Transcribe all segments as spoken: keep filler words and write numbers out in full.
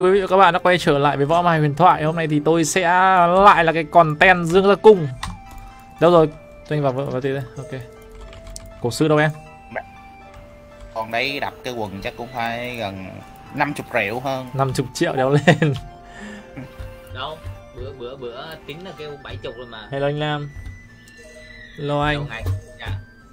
Quý vị và các bạn đã quay trở lại với Võ Mài Huyền Thoại. Hôm nay thì tôi sẽ lại là cái content Dương Gia Cung. Đâu rồi? Cho anh vào vào tí đây. Ok. Cổ sư đâu em? Còn đấy đập cái quần chắc cũng phải gần năm mươi triệu hơn. năm mươi triệu đéo lên. Đâu? Bữa bữa bữa tính là kêu bảy mươi rồi mà. Hello anh Lam. Hello anh. Dạ.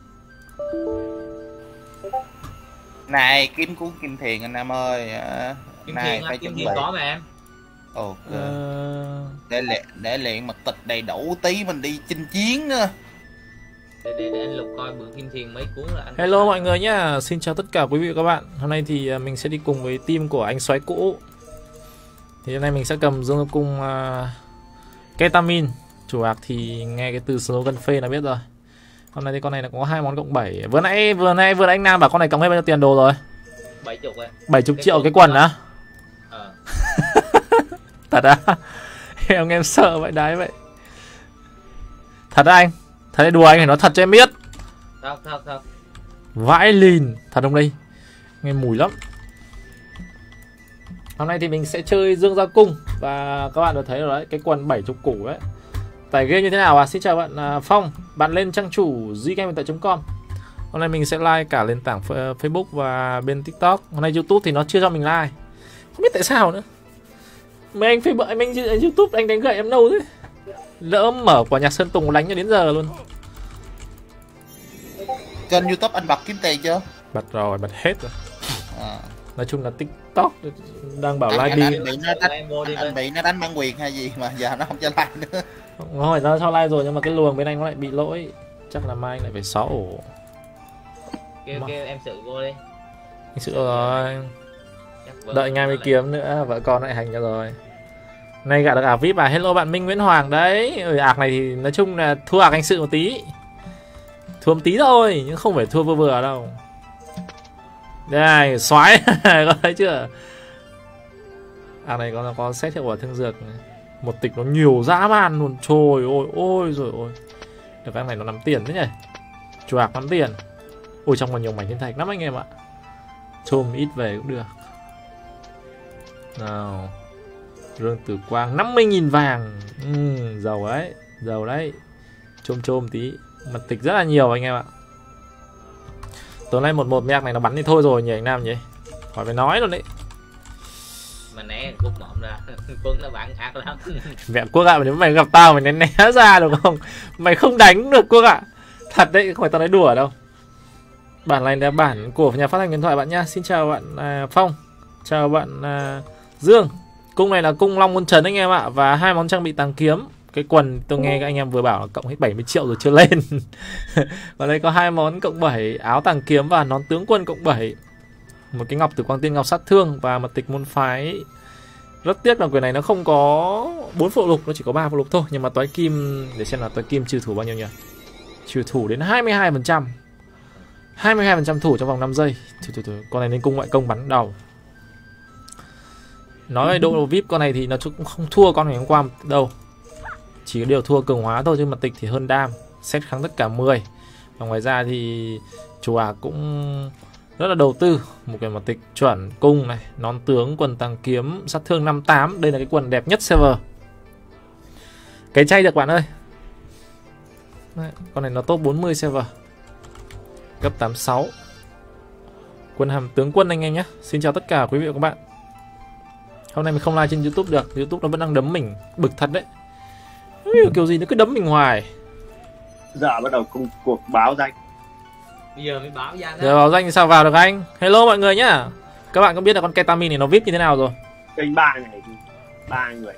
Này kiếm cuốn Kim Thiền anh em ơi. Kim Này Thiền, phải Kim chuẩn Thiền bị. có mà em. Ok. Ờ... Để luyện để luyện mật tịch đầy đủ tí mình đi chinh chiến nữa. Để, để, để anh Lục coi bữa Kim Thiền mấy cuốn là anh. Hello mọi người nhá. Xin chào tất cả quý vị và các bạn. Hôm nay thì mình sẽ đi cùng với team của anh Soái Cũ. Thì hôm nay mình sẽ cầm Dương Gia Cung uh, Ketamin. Chủ ạc thì nghe cái từ slogan phê là biết rồi. Hôm nay thì con này là có hai món cộng bảy. Vừa nãy vừa nãy vừa nãy anh Nam bảo con này cộng hết bao nhiêu tiền đồ rồi? bảy mươi ấy. bảy mươi triệu cái quần á? Ờ. Thật á? Em em sợ vậy đấy vậy. Thật á anh? Thật đấy, đùa anh phải nói thật cho em biết. Thật thật thật. Vãi lìn. Thật không đây? Nghe mùi lắm. Hôm nay thì mình sẽ chơi Dương Gia Cung. Và các bạn đã thấy rồi đấy, cái quần bảy mươi củ ấy. Tải game như thế nào à? Xin chào bạn uh, Phong. Bạn lên trang chủ zgamehuyền chấm com. Hôm nay mình sẽ like cả nền tảng Facebook và bên TikTok. Hôm nay YouTube thì nó chưa cho mình like. Không biết tại sao nữa. Mấy anh Facebook, anh, anh YouTube anh đánh gậy em đâu thế? Lỡ mở quả nhạc Sơn Tùng đánh cho đến giờ luôn. Kênh YouTube anh bật kiếm tiền chưa? Bật rồi, bật hết rồi. À. Nói chung là TikTok đang bảo Anh, like anh, đi. anh, bị nó đánh, anh, anh bị nó đánh bản quyền hay gì mà giờ nó không cho like nữa. Không phải nó cho like rồi nhưng mà cái luồng bên anh nó lại bị lỗi. Chắc là mai anh lại phải xóa ổ. Kêu kêu em sự vô đi. Anh sự rồi. Đợi ngay mới kiếm nữa, vợ con lại hành cho rồi. Nay gạ được ạc vê i pê à? Hello bạn Minh Nguyễn Hoàng đấy. Ừ, ạc này thì nói chung là thua ạc anh sự một tí. Thua một tí thôi, nhưng không phải thua vừa vừa đâu. Đây, xoái. Có thấy chưa? Ạc này có có xét hiệu quả thương dược này. Một tịch nó nhiều dã man luôn. Trời ơi, ôi rồi ôi. Được cái này nó nắm tiền thế nhỉ. Chủ ạc nắm tiền. Ôi trong còn nhiều mảnh thiên thạch lắm anh em ạ. Chôm ít về cũng được. Nào. Rương Tử Quang năm mươi nghìn vàng. Ừ, giàu đấy. Giàu đấy. Chôm chôm tí. Mật tịch rất là nhiều anh em ạ. Tối nay một một mẹ này nó bắn thì thôi rồi nhỉ anh Nam nhỉ. Khỏi phải nói luôn đấy. Mà né Quốc mộm ra. Quân nó bạn ác lắm. Mẹ Quốc ạ, nếu mày gặp tao mày né né ra được không? Mày không đánh được Quốc ạ. Thật đấy, không phải tao nói đùa đâu. Bản này là bản của nhà phát hành điện thoại bạn nha. Xin chào bạn à, Phong. Chào bạn à, Dương. Cung này là cung Long Môn Trấn anh em ạ. Và hai món trang bị tàng kiếm. Cái quần tôi nghe các anh em vừa bảo là cộng hết bảy mươi triệu rồi chưa lên. Và đây có hai món cộng bảy. Áo tàng kiếm và nón tướng quân cộng bảy. Một cái ngọc tử quang tiên ngọc sát thương. Và mật tịch môn phái. Rất tiếc là quyền này nó không có bốn phụ lục. Nó chỉ có ba phụ lục thôi. Nhưng mà toái kim. Để xem là toái kim trừ thủ bao nhiêu nhỉ. Trừ thủ đến hai mươi hai phần trăm. hai mươi hai phần trăm thủ trong vòng năm giây. Thôi, thôi, thôi. Con này lên cung ngoại công bắn đầu. Nói về độ vê i pê con này thì nó cũng không thua con ngày hôm qua đâu. Chỉ có điều thua cường hóa thôi. Nhưng mà tịch thì hơn đam. Xét kháng tất cả mười. Và ngoài ra thì chủ ả cũng rất là đầu tư. Một cái mặt tịch chuẩn cung này. Nón tướng, quần tàng kiếm, sát thương năm mươi tám. Đây là cái quần đẹp nhất server. Cái chay được bạn ơi. Đấy, con này nó top bốn mươi server. Cấp tám mươi sáu. Quân hàm tướng quân anh em nhé. Xin chào tất cả quý vị và các bạn. Hôm nay mình không live trên YouTube được. YouTube nó vẫn đang đấm mình. Bực thật đấy. Không hiểu kiểu gì nó cứ đấm mình hoài. Giờ bắt đầu công cuộc báo danh. Bây giờ mới báo danh đó. Giờ báo danh thì sao vào được anh? Hello mọi người nhá. Các bạn có biết là con Ketamin này nó vê i pê như thế nào rồi? Kênh ba này ba người.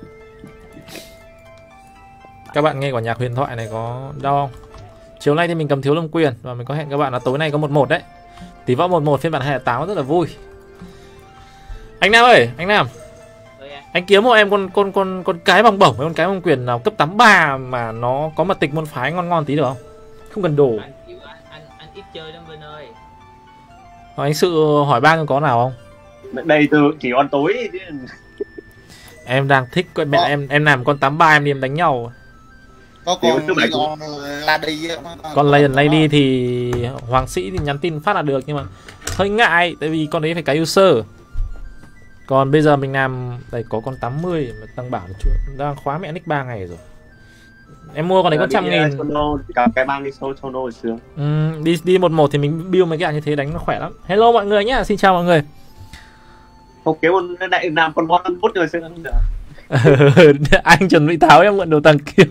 Các bạn nghe quả nhạc huyền thoại này có đau không? Chiều nay thì mình cầm thiếu lâm quyền. Và mình có hẹn các bạn là tối nay có một một đấy. Tỷ võ một một phiên bản hai tám rất là vui. Anh Nam ơi, anh Nam. Anh kiếm hộ em con con con con cái bằng bổng với con cái bằng quyền nào cấp tám mươi ba mà nó có mật tịch môn phái ngon ngon tí được không? Không cần đồ. Anh, anh, anh ít chơi lắm Vinh ơi. Ờ, anh sự hỏi ba có nào không? Đây từ chỉ con tối. Em đang thích con mẹ em em làm con tám mươi ba em đi em đánh nhau. Có con con Lady. Con Lion Lady thì Hoàng Sĩ thì nhắn tin phát là được nhưng mà hơi ngại tại vì con đấy phải cái user. Còn bây giờ mình làm đây có con tám mươi mà tăng bảo chưa đang khóa mẹ nick ba ngày rồi. Em mua con đấy có trăm nghìn. Cầm cái băng đi solo solo sướng. Ừ, đi đi một một thì mình build mấy cái như thế đánh nó khỏe lắm. Hello mọi người nhá, xin chào mọi người. Không kiếm một đại làm con bot bút rồi sướng nữa. Anh chuẩn bị tháo em mượn đồ tàng kiếm.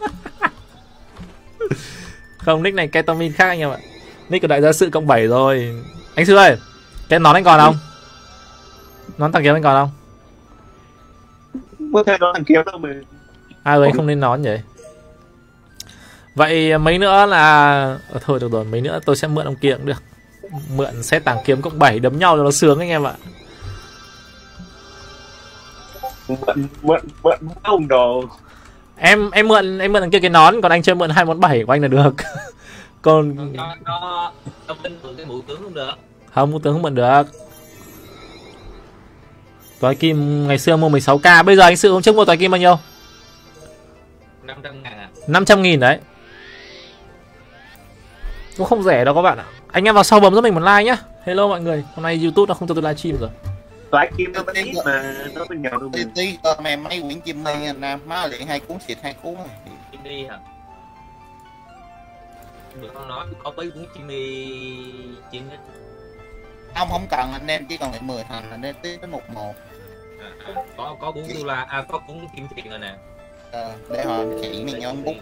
Không, nick này ketamine khác anh em ạ. Nick của đại gia sự cộng bảy rồi. Anh Sư ơi, cái nón anh còn không? Nón tàng kiếm anh còn không? Mới thấy nó tàng kiếm đâu mà. À ừ, anh không nên nón vậy. Vậy mấy nữa là ờ, thôi được rồi, mấy nữa tôi sẽ mượn ông kia cũng được. Mượn set tàng kiếm cộng bảy đấm nhau cho nó sướng anh em ạ. Mượn mượn mượn ông đồ. Em em mượn em mượn thằng kia cái nón, còn anh chơi mượn hai món bảy của anh là được. Còn Nó nó nó tin mượn cái mũi tướng cũng được. không, mũi tướng không mượn được. Toái kim ngày xưa mua mười sáu k, bây giờ anh Sự hôm trước mua toái kim bao nhiêu? năm trăm ngàn à? năm trăm nghìn đấy. Cũng không rẻ đâu các bạn ạ. Anh em vào sau bấm giúp mình một like nhá. Hello mọi người, hôm nay YouTube nó không cho tôi livestream rồi. Toái kim nó vẫn ít mà nó vẫn nhiều đâu. Tí tí con em mấy quyển chim này anh Nam má liền hai cuốn xịt hai cuốn. Chim đi hả? Bữa con nói có mấy cuốn chim đi chim hết. Ông không cần, anh em chỉ còn lại mười thành, anh em tí tới một một. À, à, có có cuốn đô la, à có cuốn kim tiền rồi nè. Ờ, để họ chỉ mình nhóm bút.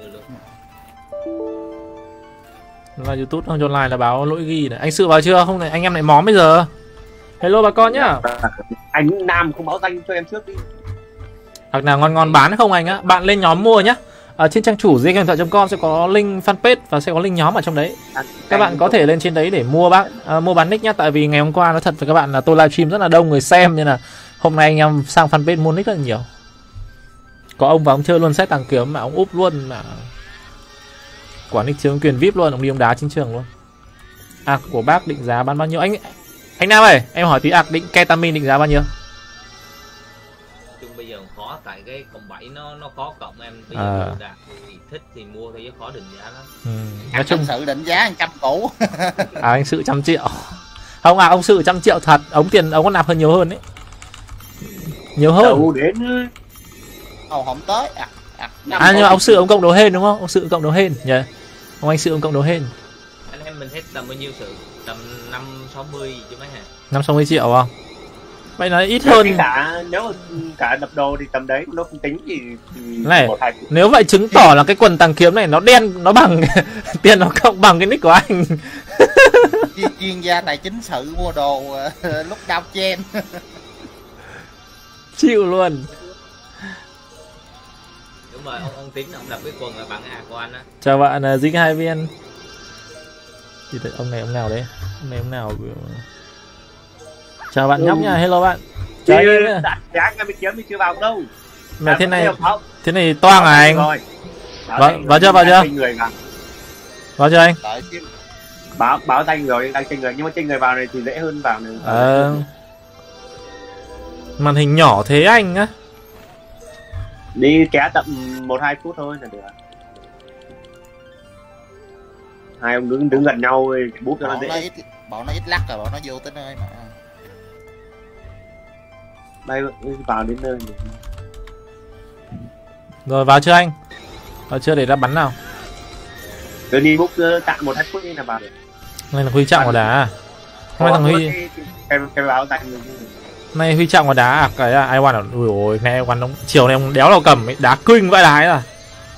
Là YouTube không cho like là báo lỗi ghi này. Anh Sự vào chưa? Không này anh em lại móm bây giờ. Hello bà con nhá. Anh Nam không báo danh cho em trước đi. Hoặc nào ngon ngon bán không anh á? Bạn lên nhóm mua nhá. Ở trên trang chủ giê điện thoại chấm com sẽ có link fanpage và sẽ có link nhóm ở trong đấy. Các bạn có thể lên trên đấy để mua bác à, mua bán nick nhá. Tại vì ngày hôm qua nói thật với các bạn là tôi livestream rất là đông người xem, nên là hôm nay anh em sang fanpage mua nick rất là nhiều. Có ông và ông chơi luôn set tàng kiếm mà ông úp luôn mà. Quả nick chiếm quyền vê i pê luôn, ông đi ông đá trên trường luôn. À của bác định giá bán bao nhiêu? Anh anh Nam ơi, em hỏi tí ạc định ketamine định giá bao nhiêu? Chung bây giờ khó tại cái cộng bảy nó nó khó cộng em, bây À. giờ đạt thì thích thì mua thôi chứ khó định giá lắm. Ừ. Nói Nói chung sự định giá trăm cũ. à anh Sự trăm triệu. Không à, ông Sự trăm triệu thật, ông tiền ông có nạp hơn nhiều hơn đấy. Nhiều hơn. Đâu đến Ồ không tới à. À, À nhưng mà ông Sự ông cộng đồ hên đúng không? Ông Sự cộng đồ hên nhỉ? Yeah. Ông anh Sự ông cộng đồ hên. Anh em mình hết tầm bao nhiêu sự? Tầm năm sáu mươi chứ mấy hả? năm sáu mươi triệu không? Vậy là ít hơn hơn. cả nếu mà cả đập đồ thì tầm đấy nó không tính gì. Này, nếu vậy chứng tỏ là cái quần tàng kiếm này nó đen, nó bằng tiền nó cộng bằng cái nick của anh. chuyên, chuyên gia tài chính sự mua đồ lúc đau chen. Chịu luôn. Đúng rồi, ông ông tính ông đập cái quần là bằng A của anh á. Chào bạn là Dinh hai viên. Thì ông này ông nào đấy? Ông này ông nào? Chào bạn ừ. nhóc nha, hello bạn. Chào anh nhá. Giá cái kiếm thì chưa vào đâu. Mà thế này thế này toang à anh? Rồi. Vào, vào chưa vào chưa? Vào chưa anh? Báo báo danh rồi, đang trên người, nhưng mà trên người vào này thì dễ hơn vào này. Ờ. Màn hình nhỏ thế anh á. Đi kéo tầm một hai phút thôi là được. Hai ông đứng đứng gần nhau bút cho nó dễ. Nó ít, bọn nó ít lắc rồi, bọn nó vô tới nơi mà. Đây vào đến nơi. Rồi vào chưa anh? Vào chưa để ra bắn nào? Cứ đi bút tạm một hai phút đi là vào được. Này là Huy Trọng của đá à? Hôm nay thằng Huy cái cái báo danh này Huy Trọng của đá à? Cái là ai quan ở ui ôi, này quan ông chiều này ông đéo nào cầm ấy, đá kinh vậy đá à?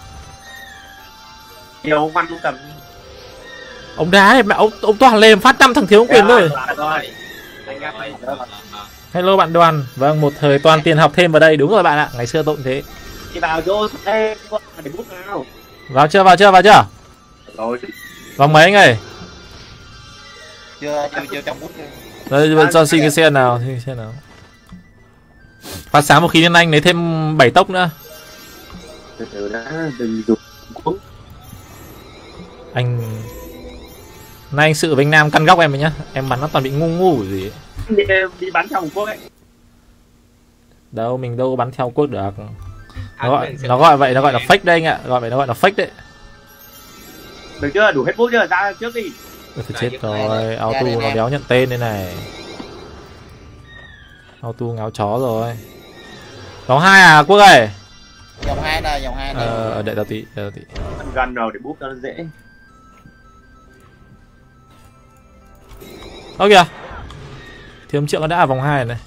Nhiều ông văn cũng cầm. Ông đá này mẹ ông ông toàn lên phát năm thằng thiếu quyền thôi. Hello bạn Đoàn. Vâng, một thời toàn tiền học thêm vào đây, đúng rồi bạn ạ. Ngày xưa tôi cũng thế. Đi vào vô để bút nào. Vào chưa, vào chưa, vào chưa? Rồi. Vòng mấy anh ơi? Chưa, chưa, chưa trong bút. Đây, cho xin cái xe nào, xin cái xe nào. Phát sáng một khí lên anh lấy thêm bảy tốc nữa. Từ từ đã, đừng dùng cuốn. Anh... Nay anh Sự với anh Nam căn góc em rồi nhá. Em bắn nó toàn bị ngu ngu gì ấy. Đi, đi bắn theo một quốc ấy. Đâu, mình đâu có bắn theo quốc được. Nó gọi, nó gọi vậy, nó gọi là fake đây anh ạ. Gọi vậy nó gọi là fake đấy. Được chưa? Đủ hết bút chưa? Ra trước đi. Ôi, chết rồi, auto nó đéo nhận tên đây này. auto ngáo chó rồi. Vòng hai à Quốc ơi? Vòng hai đây, vòng hai đây. Ờ, đợi tao tí, đợi tao tí. Gần rồi để búp cho nó dễ. Ơ kìa. Thiếu triệu nó đã ở vòng hai này.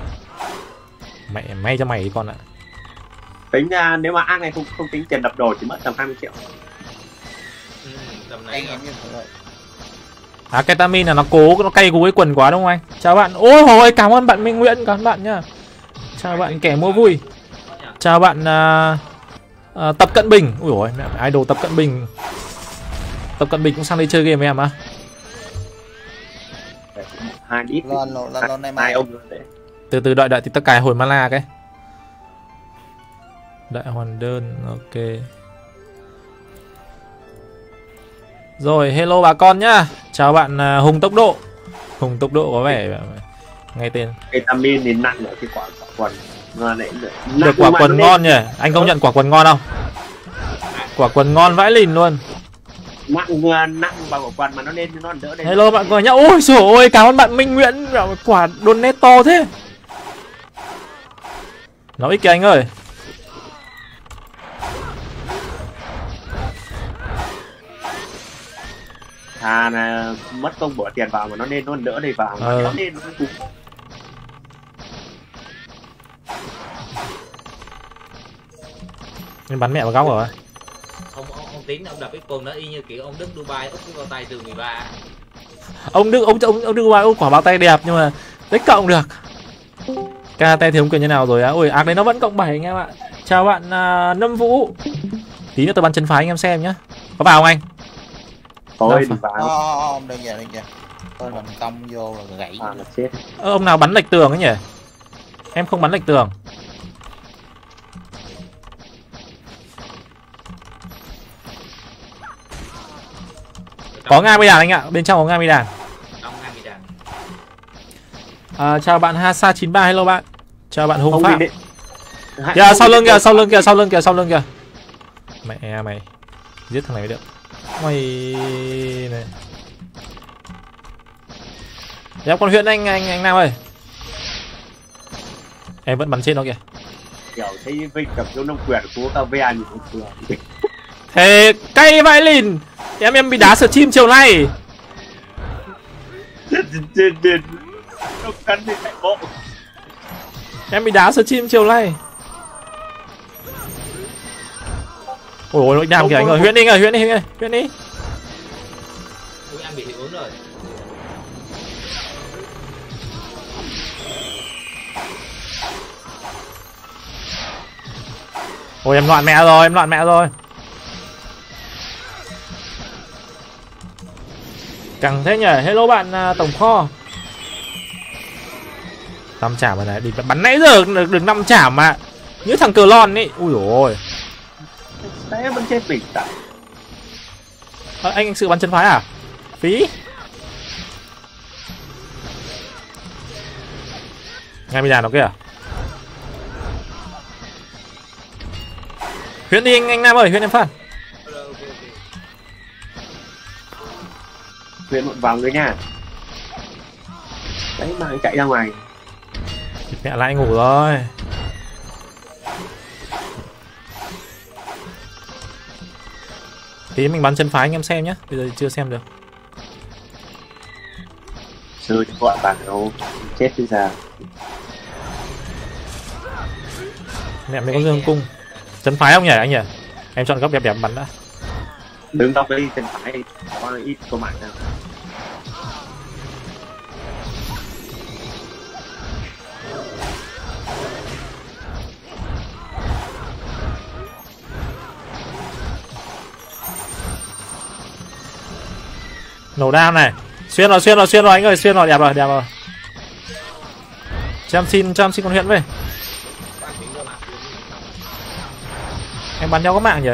Mẹ may cho mày đi con ạ. Tính ra nếu mà ác này không không tính tiền đập đồ chỉ mất tầm hai mươi triệu. Ừ, tầm Đây này em như vậy. À ketamin là nó cố, nó cay cú cái quần quá đúng không anh? Chào bạn. Ôi hồi cảm ơn bạn Minh Nguyễn, cảm ơn bạn nhá. Chào bạn kẻ mua vui. Chào bạn uh, uh, Tập Cận Bình. Ui ôi, mẹ idol Tập Cận Bình. Tập Cận Bình cũng sang đây chơi game với em á. Hai ít. Lên lên lên lên đây Hai mà. ông đấy. Từ từ đợi đợi thì tao cài hồi mana cái. Đại hoàn đơn, ok. Rồi, hello bà con nhá. Chào bạn uh, Hùng Tốc Độ. Hùng Tốc Độ có vẻ ngay tên. Ketamin thì nặng ở cái quả quả quần. Mà lại Được quả quần ngon nhỉ. Anh công nhận quả quần ngon không? Quả quần ngon vãi lìn luôn. Nặng nặng vào quả quần mà nó lên nó đỡ lên. Hello bạn coi nhá. Ôi trời ơi, cảm ơn bạn Minh Nguyễn. Quả donate to thế. Nó ích kìa anh ơi. À là mất công bỏ tiền vào mà nó nên nó đỡ đây vào mà ờ. nó nên nó cũng... Nên bắn mẹ vào góc rồi. ông ông, ông tính ông đập cái quần đó y như kiểu ông Đức Dubai úp cái bao tay từ mười ba. Ông Đức ông ông ông Đức Dubai úp quả bao tay đẹp nhưng mà đấy cộng được. Ca tay thì không quyền như nào rồi á. Ôi ác đấy nó vẫn cộng bảy anh em ạ. Chào bạn uh, Nâm Vũ. Tí nữa tôi bắn chân phái anh em xem nhá. Có vào không anh? Thôi đi Ờ, vào. ờ, ông đây giờ đây giờ. Tôi mình công vô là gãy. À, là chết. Ơ, ông nào bắn lệch tường ấy nhỉ? Em không bắn lệch tường. Có Nga mi đàn anh ạ, bên trong có Nga mi đàn. Ông hai mươi đàn. À, chào bạn Hasa chín ba, hello bạn. Chào bạn Hùng Không Phạm. đi định. Kìa sau lưng kìa, sau lưng kìa, sau lưng kìa, sau lưng kìa. Mẹ mày. Giết thằng này mới được. Mày này. Dạ con huyện anh anh anh Nam ơi. Em vẫn bắn trên nó kìa. Kiểu thấy Vinh cầm vô nông quyền của cà ve như một vừa. Thế cay vãi lìn. Em em bị đá sờ chim chiều nay. Nó cắn đi chạy bộ. Em bị đá sờ chim chiều nay. Ôi ôi, Nam kìa anh ơi, huyện đi ơi, huyện đi, huyện đi, huyện đi. Ui anh bị hiệu ứng rồi. Ôi em loạn mẹ rồi, em loạn mẹ rồi. Căng thế nhỉ, hello bạn uh, tổng kho. Năm chảm rồi này, đi bắn nãy giờ được được năm chảm mà. Như thằng cờ lon ấy, ui dồi ôi. Thế vẫn chết mình tại. À, anh anh sự bắn chân phái à? Phí. Ngay bây giờ nó kìa. Huyễn đi anh, anh Nam ơi, Huyễn em Phan. Huyễn một vòng nữa nha. Đấy mà chạy ra ngoài. Mẹ lại ngủ rồi. Tí mình bắn chân phái anh em xem nhé. Bây giờ chưa xem được. Sư cho gọi bạn đâu. Chết bây giờ. Mẹ mình có dương cung. Chân phái không nhỉ anh nhỉ? Em chọn góc đẹp đẹp bắn đã. Đứng góc đi chân phải đi. Có ít có mạng nào. Nổ đam này. Xuyên rồi, xuyên rồi, xuyên rồi anh ơi, xuyên rồi, đẹp rồi, đẹp rồi. Cho em xin, cho em xin con huyện về. Em bắn nhau có mạng nhỉ?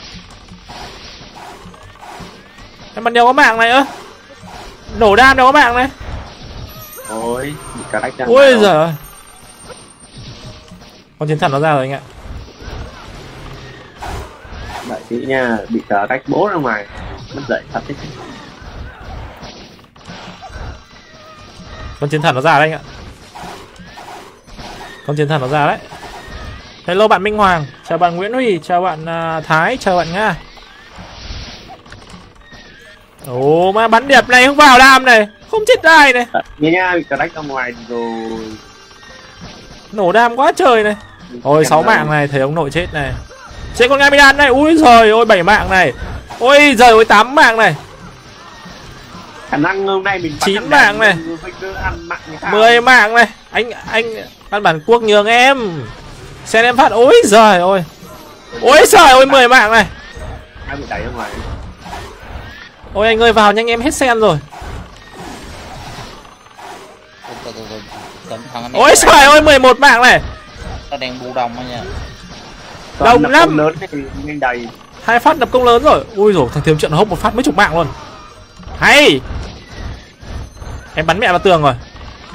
Em bắn nhau có mạng này ơ. Nổ đam đâu có mạng này. Ôi, bị cả đách ra. Ôi giời ơi. Con chiến thần nó ra rồi anh ạ. Đợi tí nha, bị cả đách bố ra ngoài. Mất dậy thật đấy. Con chiến thần nó ra đấy anh ạ. Con chiến thần nó ra đấy. Hello bạn Minh Hoàng, chào bạn Nguyễn Huy, chào bạn uh, Thái, chào bạn Nga. Ồ mà bắn đẹp này không vào đam này, không chết ai này. Nha nha, bị đánh ra ngoài rồi. Nổ đam quá trời này. Ôi sáu mạng này, thấy ông nội chết này. Chết con Gamidan này, ui giời ôi bảy mạng này. Ôi giời ôi tám mạng này. Khả năng hôm nay mình chín mạng này. mười mạng này. Anh anh căn bản quốc nhường em. Xem em phát ôi giời ôi. Ôi giời ôi mười mạng này. Ai bị đẩy ra ngoài. Ôi anh ơi vào nhanh em hết sen rồi. Ôi trời ơi mười một mạng này. Nó đang bu đông đó nha. Đông lắm. Lớn thì nhanh đầy. Hai phát đập công lớn rồi. Ui rồi thằng thiếu trận hốc một phát mấy chục mạng luôn. Hay. Em bắn mẹ vào tường rồi.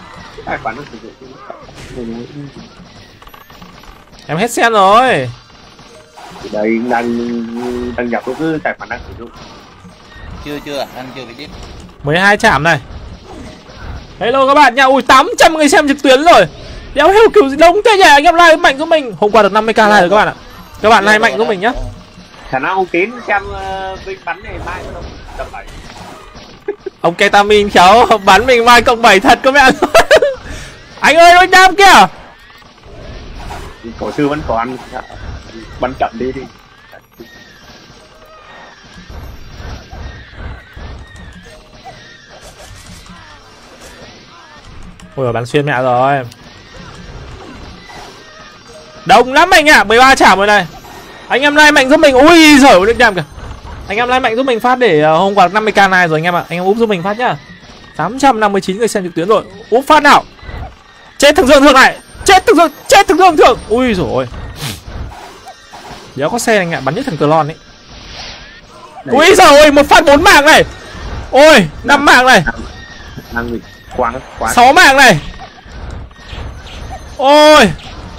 Em hết sen rồi. Đây đang đăng nhập cứ tài khoản đang sử dụng. Chưa chưa anh chưa bị tiếp. mười hai chạm này. Hello các bạn nha. Ui tám trăm người xem trực tuyến rồi. Đéo hiểu kiểu gì đông thế nhỉ. Anh em like mạnh giúp mình. Hôm qua được năm mươi k like rồi các bạn ạ. Các bạn like mạnh giúp mình nhá. Khả năng ông Tín xem Vinh bắn này mai có tầm bảy. Ông Ketamin khéo bắn mình mai cộng bảy thật các bạn. Anh ơi anh Nam kìa. Cổ sư vẫn còn bắn chậm đi đi. Ôi bắn xuyên mẹ rồi. Đông lắm anh ạ, à. mười ba chảm rồi này. Anh em like mạnh giúp mình. Ui giời ơi được nhầm kìa. Anh em like mạnh giúp mình phát để uh, hôm qua năm mươi k này rồi anh em ạ. À. Anh em úp giúp mình phát nhá. tám trăm năm mươi chín người xem trực tuyến rồi. Úp phát nào. Chết thằng Dương Thượng này. Chết thằng Dương, chết thằng Dương Thượng. Ui giời ơi. Đéo có xe anh ạ, bắn nhất thằng Clon ấy. Ui giời ơi, một phát bốn mạng này. Ôi, năm mạng này. Năng quá quá. sáu mạng này. Ôi.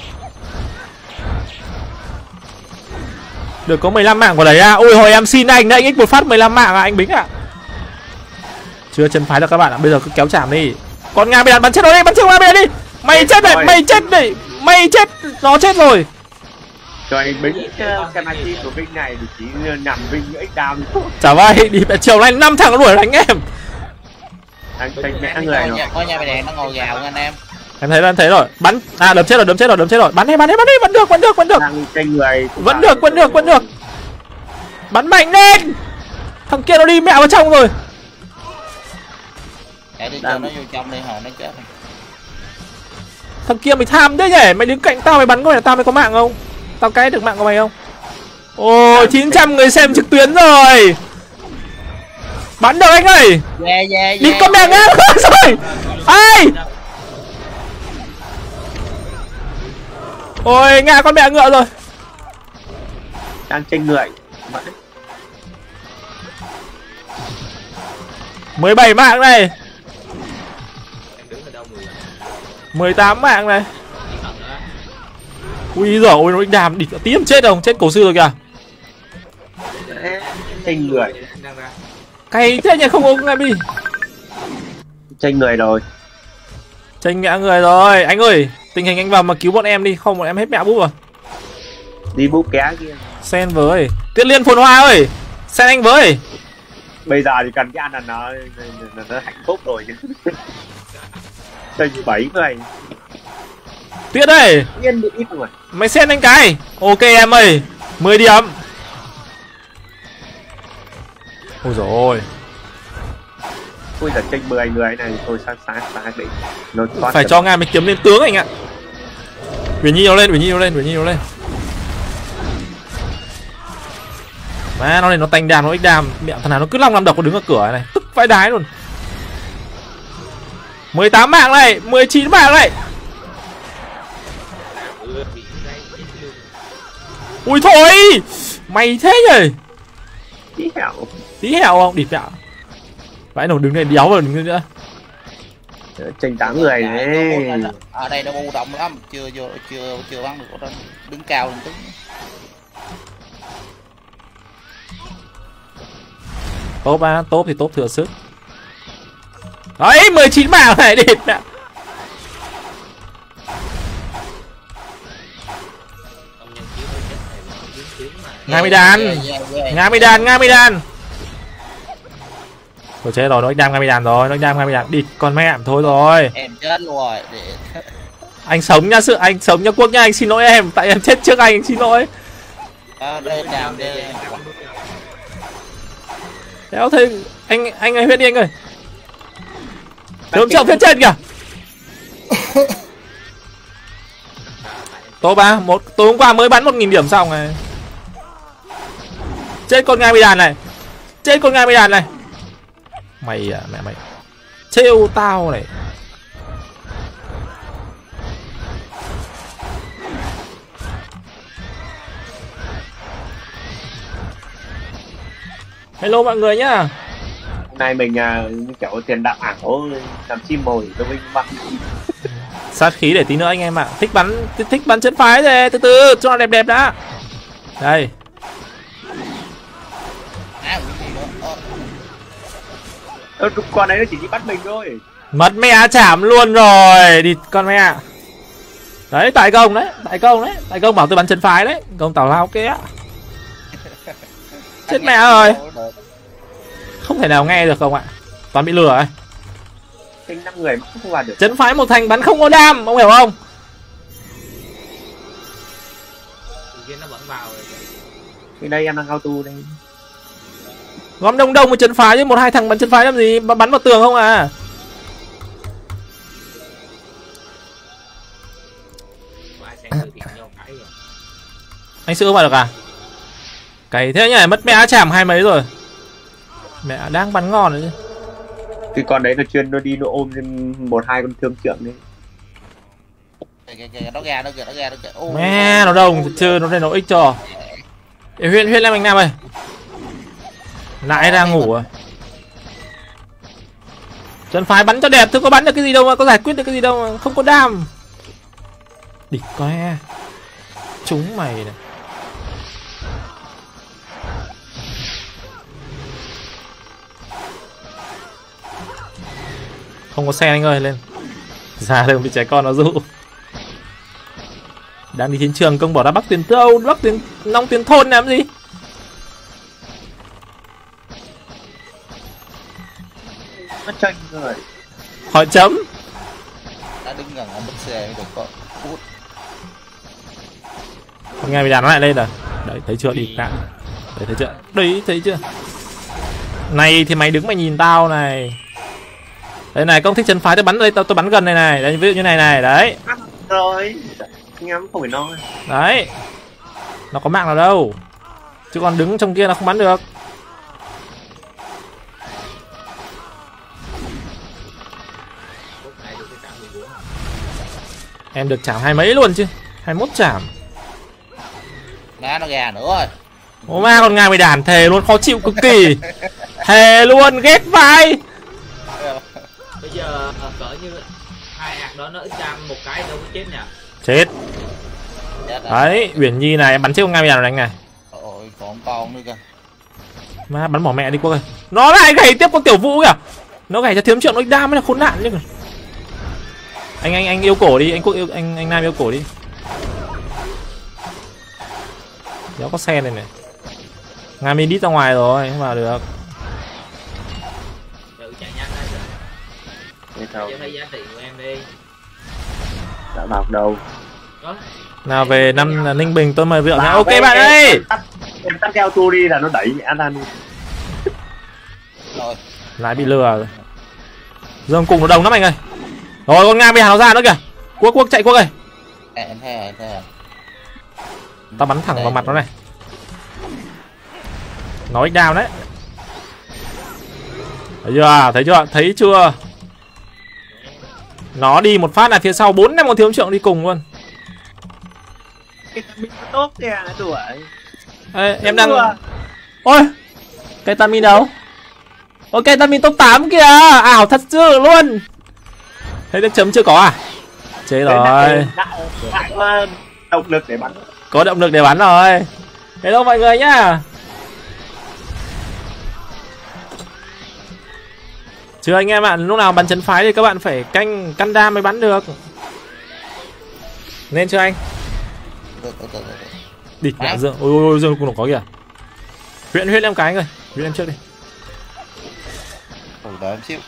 Được có mười lăm mạng của đấy à. Ui hồi em xin anh đấy, anh x một phát mười lăm mạng à anh Bính ạ. À. Chưa chân phái được các bạn ạ, bây giờ cứ kéo chạm đi. Con Nga bị đạn bắn chết nó đi, bắn chết Nga đi. Mày chết này, mày chết này, mày chết, nó chết rồi. Rồi Bính Kanaki của Vinh này thì chỉ nằm Vinh x đam. Chả vai đi chiều nay năm thằng nó đuổi đánh em. Anh thấy mẹ người rồi. Có nhà mày đèn nó ngồi gào anh em. Em thấy em thấy rồi, bắn à đấm chết rồi, đấm chết rồi, đấm chết rồi. Bắn đi, bắn đi, bắn đi, vẫn được, vẫn được, vẫn được. Người vẫn được, vẫn được, vẫn được. Bắn mạnh lên. Thằng kia nó đi mẹ vào trong rồi. Để đi cho nó vô trong đi hồi nó chết. Thằng kia mày tham thế nhỉ? Mày đứng cạnh tao mày bắn coi là tao mày có mạng không? Tao cái được mạng của mày không? Ồ, chín trăm người xem trực tuyến rồi. Bắn được anh ơi. Yeah, yeah, yeah. Đi con mẹ ngã rồi. Ai? Ôi, ngã con mẹ ngựa rồi. Đang trên người. mười bảy mạng này. mười tám mạng này. Ui giời ôi nó đánh đàm địch tím chết không? Chết cổ sư rồi kìa. Trên người. Cay thế nhỉ, không ống ngay đi. Trên người rồi. Tranh mẹ người rồi. Anh ơi, tình hình anh vào mà cứu bọn em đi, không bọn em hết mẹ búp rồi. Đi búp ké kia. Sen với. Tiết liên phồn hoa ơi. Sen anh với. Bây giờ thì cần cái ăn là nó, nó, nó hạnh phúc rồi chứ. Chơi bảy người. Tiết đây. Yên được ít rồi. Mày sen anh cái. Ok em ơi. mười điểm. Ôi dồi ôi. Ôi giời tranh mười người này thôi sáng sáng sáng để nó phải cho ngài mình kiếm lên tướng anh ạ. Huyền Nhi nó lên, Huyền Nhi nó lên, Huyền Nhi nó lên. Má nó này nó tanh đàm nó ích đàm, mẹ thằng nào nó cứ long làm độc nó đứng ở cửa này, tức vãi đái luôn. mười tám mạng này, mười chín mạng này. Ui thôi. Mày thế nhỉ? Tí hẹo. Tí hẹo không? Địt mẹ. Vãi nổ đứng đây đéo vào đứng nữa. Tranh tám người này. Ở đây nó bu động lắm, chưa vô chưa chưa bắn được, đứng cao lên tí. Top á, top thì top thừa sức. Đấy, mười chín mạng này địt mẹ. Nga mi đàn, Nga mi đàn, Nga mi đàn. Tôi chết rồi, nó đam Nga mi đàn rồi, nó đam Nga mi đàn. Địt con mẹ thôi rồi. Em chết luôn rồi. Để... Anh sống nha, sự anh sống nha Quốc nha, anh xin lỗi em, tại em chết trước anh, anh xin lỗi. À, đây đàm đây. Đéo thế anh anh ơi huyết đi anh ơi. Đốm trọng phía trên kìa. Tô ba một tối hôm qua mới bắn một nghìn điểm xong này. Chết con Nga mi đàn này. Chết con Nga mi đàn này. Mày à, mẹ mày trêu tao này. Hello mọi người nhá. Hôm nay mình uh, kiểu tiền đạm ảo làm chim mồi cho mình bắn. Sát khí để tí nữa anh em ạ. À. Thích bắn thích bắn chân phái rồi, từ từ cho nó đẹp đẹp đã. Đây. Ơ, con đấy nó chỉ đi bắt mình thôi. Mất mẹ chảm luôn rồi. Đi con mẹ. Đấy tại công đấy, tại công đấy, tại công bảo tôi bắn chân phái đấy, công tào lao kia. Chết mẹ rồi. Không thể nào nghe được không ạ? Toàn bị lừa ấy. Tinh năm người không vào được. Chân phái một thành bắn không có đam, ông hiểu không? Nó vẫn vào rồi. Thì đây em đang auto đây. Gom đông đông một chân phái chứ một hai thằng bắn chân phái làm gì, bắn vào tường không à? Anh sữa vào được à? Cày thế nhỉ, mất mẹ chảm hai mấy rồi. Mẹ đang bắn ngon rồi chứ. Cái con đấy nó chuyên nó đi nó ôm lên một hai con thương trượng đấy. Nó ra nó kìa, nó ra nó kìa. Mẹ nó đông chưa, nó đây nó ích cho. Để huyên huyên lên anh Nam ơi. Lại đang ngủ rồi. Chân phái bắn cho đẹp thôi, có bắn được cái gì đâu mà, có giải quyết được cái gì đâu mà, không có đam. Địch quá. Chúng mày này. Không có xe anh ơi, lên. Ra đường bị trẻ con nó dụ. Đang đi chiến trường công bỏ ra bắc tiền đâu, bắc tiền nông tiền thôn làm gì? Nó tranh rồi. Hỏi chấm. Đã đứng gần ở bức xe được có phút. Con nghe bị đàn nó lại lên rồi. Đấy thấy chưa, đi cạn. Đấy thấy chưa? Đấy thấy chưa? Này thì mày đứng mày nhìn tao này. Đây này, công thích chân phái tôi bắn đây, tao tôi bắn gần này này, đấy ví dụ như này này, đấy. Rồi. Ngắm không phải nói. Đấy. Nó có mạng nào đâu. Chứ còn đứng trong kia nó không bắn được. Em được chảm hai mấy luôn chứ. Hai mốt chảm. Má nó ra nữa rồi. Ô ma con Nga mày đàn thề luôn, khó chịu cực kỳ. Thề luôn, ghét vai. Bây giờ cỡ như hai ạc đó nó chạm một cái đâu có chết nhỉ? Chết. Đấy, Uyển Nhi này, em bắn chết con Nga mày đàn rồi anh này. Ôi, còn con nữa kìa. Má bắn bỏ mẹ đi Quốc ơi. Nó lại gầy tiếp con tiểu vũ kìa. Nó gầy cho thiếu trượng nó đam mới là khốn nạn chứ. Anh anh anh yêu cổ đi, anh Quốc yêu anh anh Nam yêu cổ đi. Đéo có xe này này. Nga mi đít ra ngoài rồi, không vào được. Tự chạy nhanh đấy. Giờ thấy giá trị của em đi. Đã vào đâu. Đó. Nào về năm Ninh Bình tôi mời rượu nha. Ok bạn ơi. Em tắt keo tu đi là nó đẩy mẹ ra đi. Rồi. Lại bị lừa rồi. Dương cùng nó đồng lắm anh ơi. Rồi con Nga bị nó ra nữa kìa. Quốc Quốc chạy Quốc ơi. Em thấy rồi, thấy rồi. Tao bắn thẳng vào mặt nó này. Nó ích down đấy. Thấy chưa? Thấy chưa? Thấy chưa? Nó đi một phát là phía sau bốn năm con thiếu trượng đi cùng luôn. Cái mình tốt kìa, đùa. Ê, em đang... Ôi! Cái tan min đâu? Ôi cái tan min top tám kìa! Ảo thật chứ luôn! Thấy được chấm chưa có à? Chế rồi. Động lực để bắn. Có động lực để bắn rồi. Hello mọi người nhá. Chưa anh em ạ, lúc nào bắn chấn phái thì các bạn phải canh căn đam mới bắn được. Nên chưa anh? Được, được, được, được. Địt mẹ Dương. Ôi ôi ôi Dương cùng có kìa. Huyễn huyễn em cái anh ơi. Huyễn em trước đi. Ừ, đợi em xíu.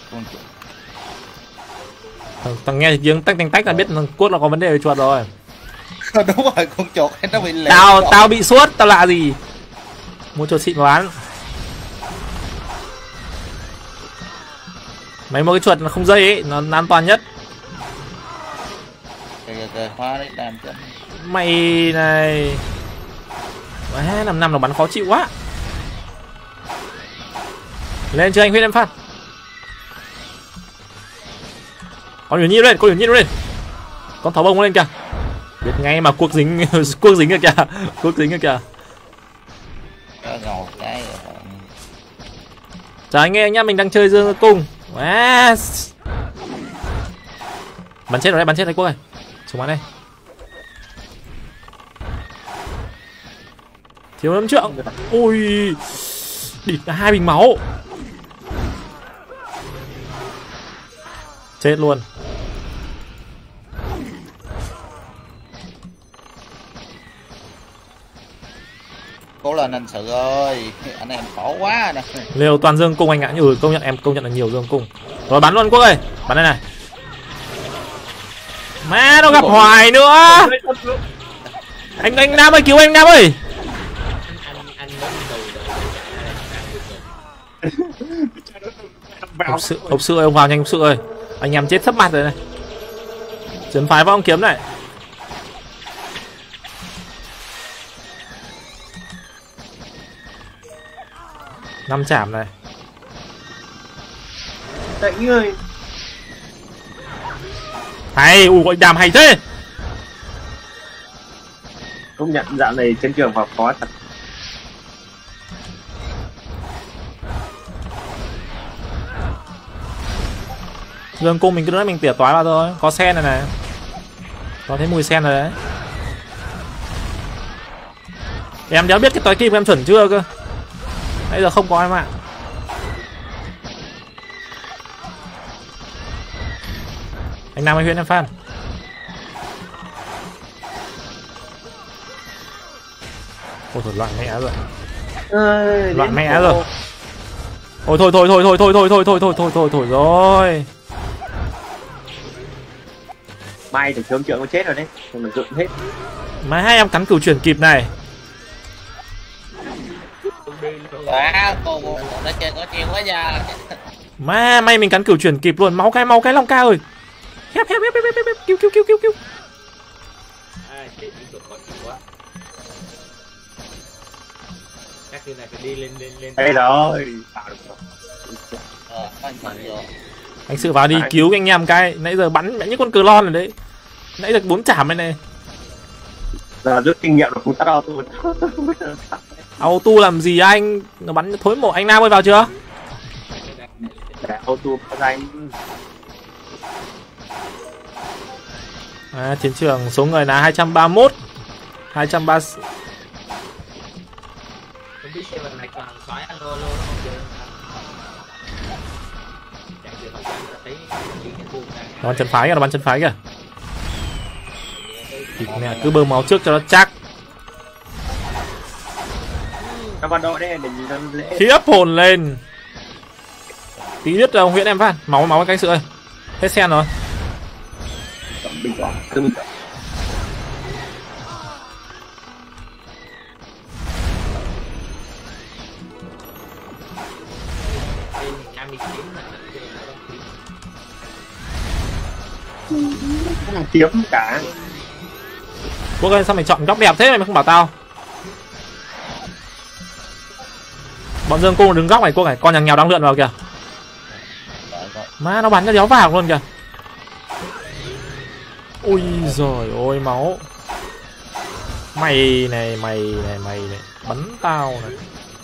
Thằng, thằng nghe tiếng tách tách tách là biết thằng Quốc là có vấn đề với chuột rồi. Đúng rồi, con chuột nó bị lẹ. Tao tao bị suốt, tao lạ gì. Mua chuột xịn bán. Mấy một cái chuột nó không dây ấy, nó an toàn nhất. Kìa kìa kìa, hóa đấy làm cho. Mày này. Má, năm năm nó bắn khó chịu quá. Lên chưa anh huyết em phát. Con Huyền Nhi lên, con Huyền Nhi lên. Con thỏ bông lên kìa. Biết ngay mà Quốc dính Quốc dính rồi kìa. Quốc dính rồi kìa. Ngồi cái rồi. Chào anh nghe anh nhá, mình đang chơi Dương Cung. Wow. Bắn chết rồi đấy, bắn chết đấy Quốc ơi. Xuống bắn đây. Thiếu lắm trượng. Ui. Địt hai bình máu. Chết luôn. Cố lên anh Sự ơi, anh em khổ quá nè. Liều toàn Dương Cung anh ạ. Ừ, công nhận em công nhận là nhiều Dương Cung. Rồi bắn luôn Quốc ơi. Bắn đây này. Má nó gặp hoài nữa. Anh anh Nam ơi, cứu anh Nam ơi. Ông sự, ông sự ơi, ông vào nhanh ông sự ơi. Anh em chết sắp mặt rồi này. Trấn phái vào ông kiếm này. Năm chảm này. Đánh ơi. Hay, ui gọi đàm hay thế. Công nhận dạo này trên trường học khó thật. Dương Cung mình cứ nói mình tỉa toái vào thôi. Có sen này này. Có thấy mùi sen rồi đấy. Em đéo biết cái toái kim em chuẩn chưa cơ. Bây giờ không có em ạ. Anh Nam anh Huyễn em Phan. Ôi thôi loạn mẹ rồi. Ơi, Loạn mẹ rồi. Ôi thôi thôi thôi thôi thôi thôi thôi thôi thôi thôi thôi thôi rồi. May thì sớm trưởng nó chết rồi đấy, không được dụng hết. Má hai em cắn cửu chuyển kịp này. Quá, cô cô nó chơi có chiêu quá nha. Má may mình cắn cửu chuyển kịp luôn. Máu cái máu cái Long Ca ơi. Hép hép hép hép hép hép cứu cứu cứu cứu cứu. Các thứ này phải đi lên lên lên. Đây rồi. Tạo được rồi. Ờ, anh Sự vô. Anh Sự vào đi cứu anh em cái. Nãy giờ bắn mẹ như con cờ lon rồi đấy. Nãy giờ bốn chảm này này. Giờ rút kinh nghiệm được cũng tắt auto. Auto làm gì anh? Nó bắn thối mộ. Anh Nam ơi vào chưa? Để auto có danh. À, chiến trường số người là hai trăm ba mươi mốt. hai trăm ba mươi. Không biết xem lần này còn xoáy alo alo không chưa. Chẳng chưa thời gian đã thấy những cái buồn này. Nó bắn chân phái kìa, nó bắn chân phái kìa. Thì mẹ cứ bơm máu trước cho nó chắc. Các bạn đội đây để nhìn nó dễ. Khiếp hồn lên. Tí đứt ông Huyễn em Phan. Máu máu cái Sự ơi. Hết sen rồi. Bình tĩnh, cứ bình tĩnh. Thằng kiếm cả. Quốc ơi sao mày chọn góc đẹp thế mày không bảo tao. Bọn Dương Cung đứng góc này Quốc này. Con nhà nghèo đang lượn vào kìa. Má nó bắn cho đéo vào luôn kìa. Ui giời ôi máu. Mày này mày này mày này. Bắn tao này.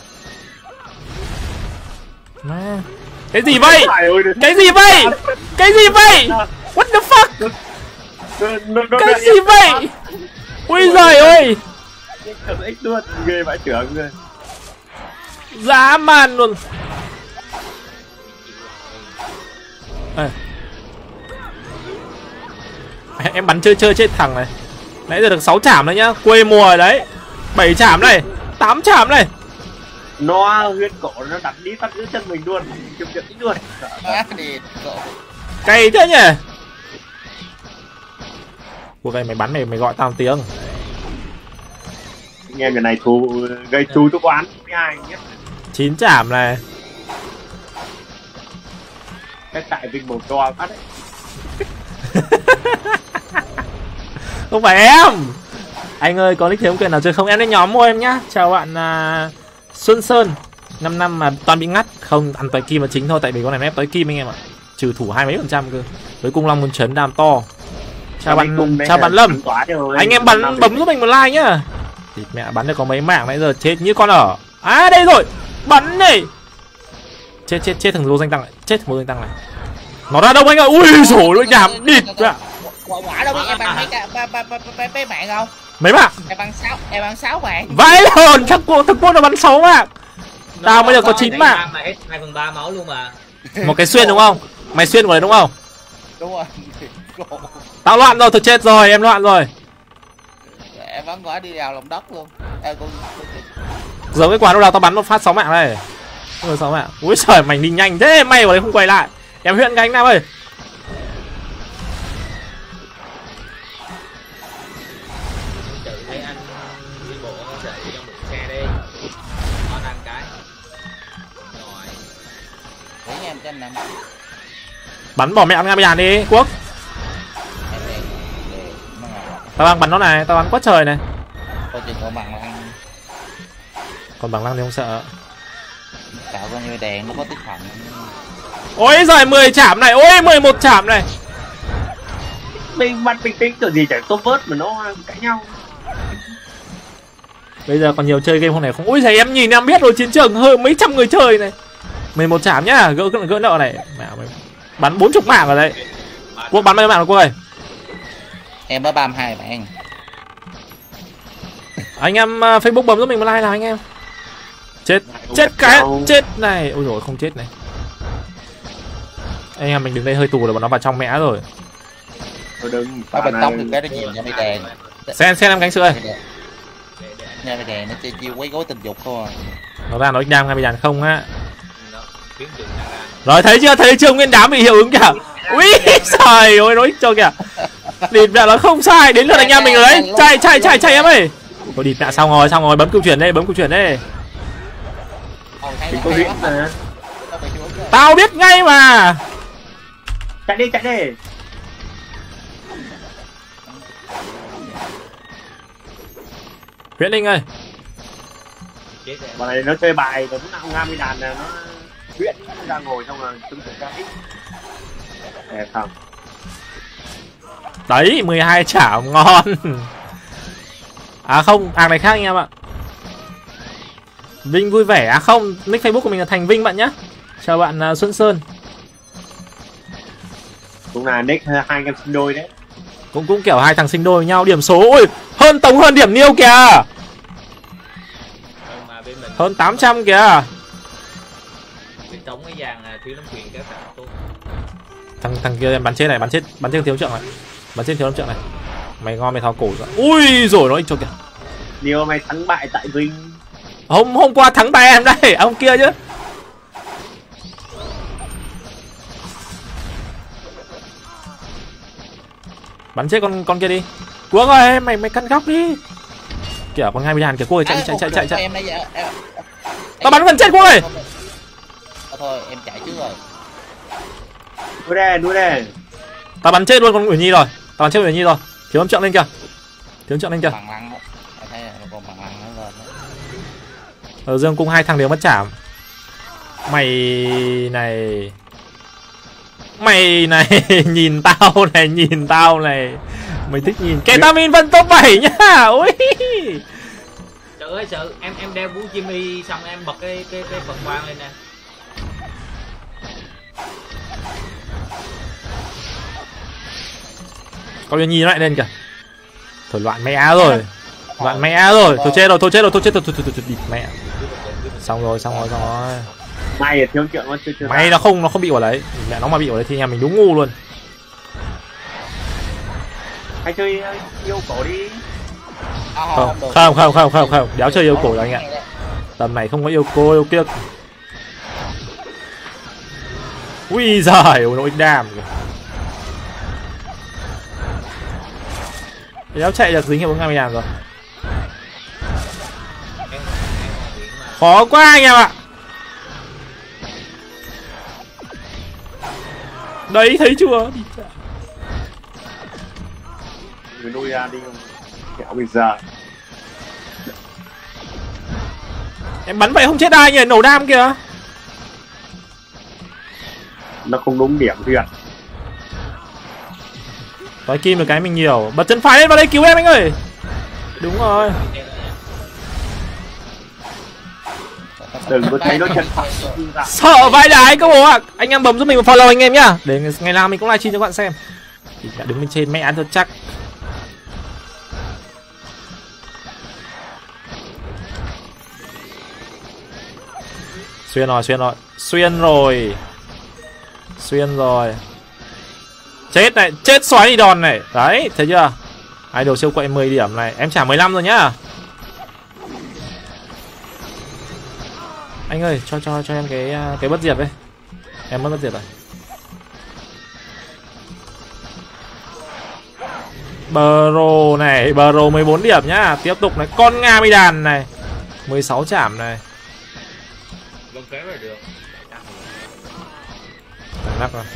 Má. Cái gì vậy? Cái gì vậy? Cái gì vậy? What the fuck? Cái gì vậy? Ui giời ơi. Ghê vãi trưởng rồi. Dã man luôn. À. Em bắn chơi chơi chết thằng này. Nãy giờ được sáu chảm đấy nhá. Quê mùa rồi đấy. bảy chảm này, tám chảm này. Nó huyên cổ nó đặt đi tắt giữa chân mình luôn, chụp chụp luôn. Má đi. Cay thế nhỉ. Cuộc này mày bắn mày mày gọi tao một tiếng. Anh em nhà này thù gây thù cho quán với ai nhất. Chín chảm này. Cái tại Vinh một to phát đấy. Không phải em. Anh ơi có nick thiếu quyền nào chơi không? Em lên nhóm mua em nhá. Chào bạn uh, Xuân Sơn. năm năm mà toàn bị ngắt. Không ăn toái kim là chính thôi. Tại vì con này ép toái kim anh em ạ. Trừ thủ hai mấy phần trăm cơ. Với cung long muốn chấn đam to. Chào bạn chào bạn Lâm. Anh em bắn bấm giúp mình một like nhá. Thì mẹ bắn được có mấy mạng nãy giờ chết như con ở. À đây rồi. Bắn này. Chết chết chết thằng vô danh tăng lại. Chết thằng vô danh tăng này. Nó ra đâu anh ơi. Ui dồi ôi nhảm địt ạ. Quả đâu biết em bằng mấy cả ba ba ba mấy mạng không? Mấy mạng? Em bằng sáu, em bằng sáu mạng. Vãi hồn, thằng cô thằng cô nó bắn sáu mạng. Tao bây giờ có chín mạng. Mà hết hai phần ba máu luôn mà. Một cái xuyên đúng không? Mày xuyên của đấy đúng không? Đúng rồi. Tao loạn rồi, tôi chết rồi, em loạn rồi. Em bắn quả đi đào lòng đất luôn. Em cũng Giống cái quả đâu nào tao bắn một phát sáu mạng đây. Rồi sáu mạng. Úi giời mày đi nhanh thế, may vào đấy không quay lại. Em huyện cái anh Nam ơi. Thấy anh đi bộ chạy trong một xe đi. Nó ăn cái. Rồi. để em cho anh nằm. Bắn bỏ mẹ Nga bây giờ đi, Quốc. Em để để nó ngồi. Tao đang bắn nó này, tao bắn quá trời này. Coi chừng còn bằng lăng. Còn bằng lăng thì không sợ. Tạo con như đèn nó có tích phẩm. Ôi giời mười chảm này, ôi mười một chảm này. Mình bắn bình tĩnh kiểu gì chẳng top vớt mà nó cãi nhau. Bây giờ còn nhiều chơi game hôm này không. Ui giời em nhìn em biết rồi, chiến trường hơn mấy trăm người chơi này. mười một chảm nhá, gỡ gỡ nợ này. Mẹ mày bắn bốn mươi mạng ở đây. Quốc bắn mấy mạng rồi Quốc ơi? Em mới ba mươi hai bạn. Anh em uh, Facebook bấm giúp mình một like nào anh em. Chết, chết cái, chết này. Ôi dồi không chết này. Anh em mình đứng đây hơi tù rồi, bọn nó vào trong mẽ rồi. Thôi đừng, Có bên tóc được cái nó nhiều nha mấy đèn. Sen sen em cánh sữa ơi. Nha mấy đèn nó chơi chiêu quấy gối tình dục thôi. Nó ra nó đam ngay bây giờ không á. Rồi thấy chưa, thấy chưa, nguyên đám bị hiệu ứng kìa. Ui trời ơi, nói cho kìa. Địt mẹ nó không sai, đến lượt anh em mình rồi đấy. Chạy chạy chạy chạy em ơi. Thôi địt mẹ xong rồi, xong rồi, bấm câu chuyện đây, bấm câu chuyện đây. có huyễn mà. Tao biết ngay mà. Chạy đi, chạy đi. Huyễn Linh ơi. Bọn này nó chơi bài, nó lúc nào Nga mới đàn là nó huyễn ra ngồi xong rồi tung tự ra ít. Đẹp không? Đấy, mười hai chảo ngon. À không, hàng này khác anh em ạ. Vinh vui vẻ, à không, nick Facebook của mình là Thành Vinh bạn nhé. Chào bạn uh, Xuân Sơn. Cũng là nick hai anh em sinh đôi đấy. Cũng cũng kiểu hai thằng sinh đôi với nhau, điểm số ôi, hơn Tống hơn điểm Niêu kìa. Hơn tám trăm kìa. Tống cái vàng thiếu nắm quyền các bạn tốt. Thằng thằng kia bắn chết này, bắn chết, bắn chết thiếu trượng này. Bắn chết thiếu trượng này. Mày ngon mày tháo cổ rồi. Ui rồi nó cho kìa. Niêu mày thắng bại tại Vinh. Hôm hôm qua thắng tay em đây, ông kia chứ. Bắn chết con con kia đi. Quốc ơi, mày mày căn góc đi. Kìa con hai mươi đàn kìa, cô ơi chạy chạy chạy chạy chạy. Tao bắn gần chết Quốc ơi. Thôi em chạy trước rồi. Nuôi đè, nuôi đè. Tao bắn chết luôn con Uyển Nhi rồi. Tao bắn chết Uyển Nhi rồi. Thiếu âm trượng lên kìa. Thiếu âm trượng lên kìa. Bằng lăng đó. Em thấy là còn bằng lăng nó lên đó. Ở Dương cung hai thằng đều mất chảm. Mày này. Mày này nhìn tao này, nhìn tao này. Mày thích nhìn Ketamin Vân top bảy nhá. Ui. Trời ơi sợ em em đeo bú Jimmy xong em bật cái cái cái phần quang lên nè. Con Uyển Nhi nó lại lên kìa. Thôi loạn mẹ rồi. Loạn mẹ rồi. Thôi chết rồi, thôi chết rồi, thôi chết rồi, thôi thôi thôi địt mẹ. Xong rồi, xong rồi, xong rồi. May là thiếu trượng nó chưa chưa. May nó không, nó không bị vào đấy. Mẹ nó mà bị vào đấy thì nhà mình đúng ngu luôn. Hãy chơi yêu cổ đi. Không, không, không, không, không, không, đéo chơi yêu cổ rồi anh ạ. Tầm này không có yêu cô yêu kia. Ui giời, nội đàm. Đéo chạy được dính hiệu ứng làm rồi. Khó quá anh em ạ. Đấy thấy chưa? Người nuôi ra đi không? Kẹo bây giờ. Em bắn vậy không chết ai nhỉ, nổ đam kìa. Nó không đúng điểm duyệt. Toái kim được cái mình nhiều. Bật chân phải lên vào đây cứu em anh ơi. Đúng rồi. Đừng có thấy nó chân phải. Sợ vãi đái các bố ạ. Anh em bấm giúp mình một follow anh em nhá. Để ngày nào mình cũng livestream cho các bạn xem. Thì đã đứng bên trên mẹ ăn thật chắc. Xuyên rồi, xuyên rồi. Xuyên rồi. Xuyên rồi. Chết này, chết xoáy đi đòn này. Đấy, thấy chưa? Idol siêu quậy mười điểm này. Em trả mười lăm rồi nhá. Anh ơi, cho cho cho em cái cái bất diệt đấy. Em mất bất diệt rồi. Bro này, Bro mười bốn điểm nhá. Tiếp tục này, con Nga mi đàn này. mười sáu chảm này. Vẫn kéo là được. Nắp rồi.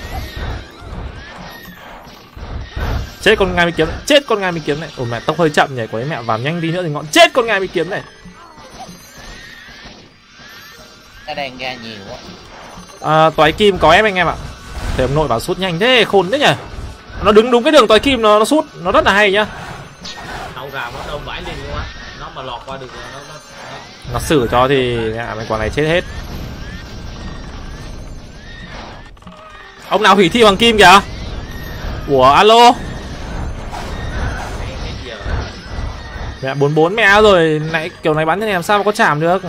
Chết con Nga mi kiếm này, chết con Nga mi kiếm này. Ủa mẹ tốc hơi chậm nhỉ, quấy mẹ vào nhanh đi nữa thì ngọn chết con Nga mi kiếm này. Nó đang ra nhiều quá. À, toái kim có ép anh em ạ. Thì ông nội bảo sút nhanh thế, khôn thế nhỉ. Nó đứng đúng cái đường toái kim nó nó sút, nó rất là hay nhá. Hậu rào nó đông vãi lên luôn á. Nó mà lọt qua được nó nó Nó xử cho thì à, mấy quả này chết hết. Ông nào hủy thi bằng kim kìa. Ủa alo. Mẹ bốn bốn mẹ rồi, nãy kiểu này bắn thế này làm sao mà có chạm được.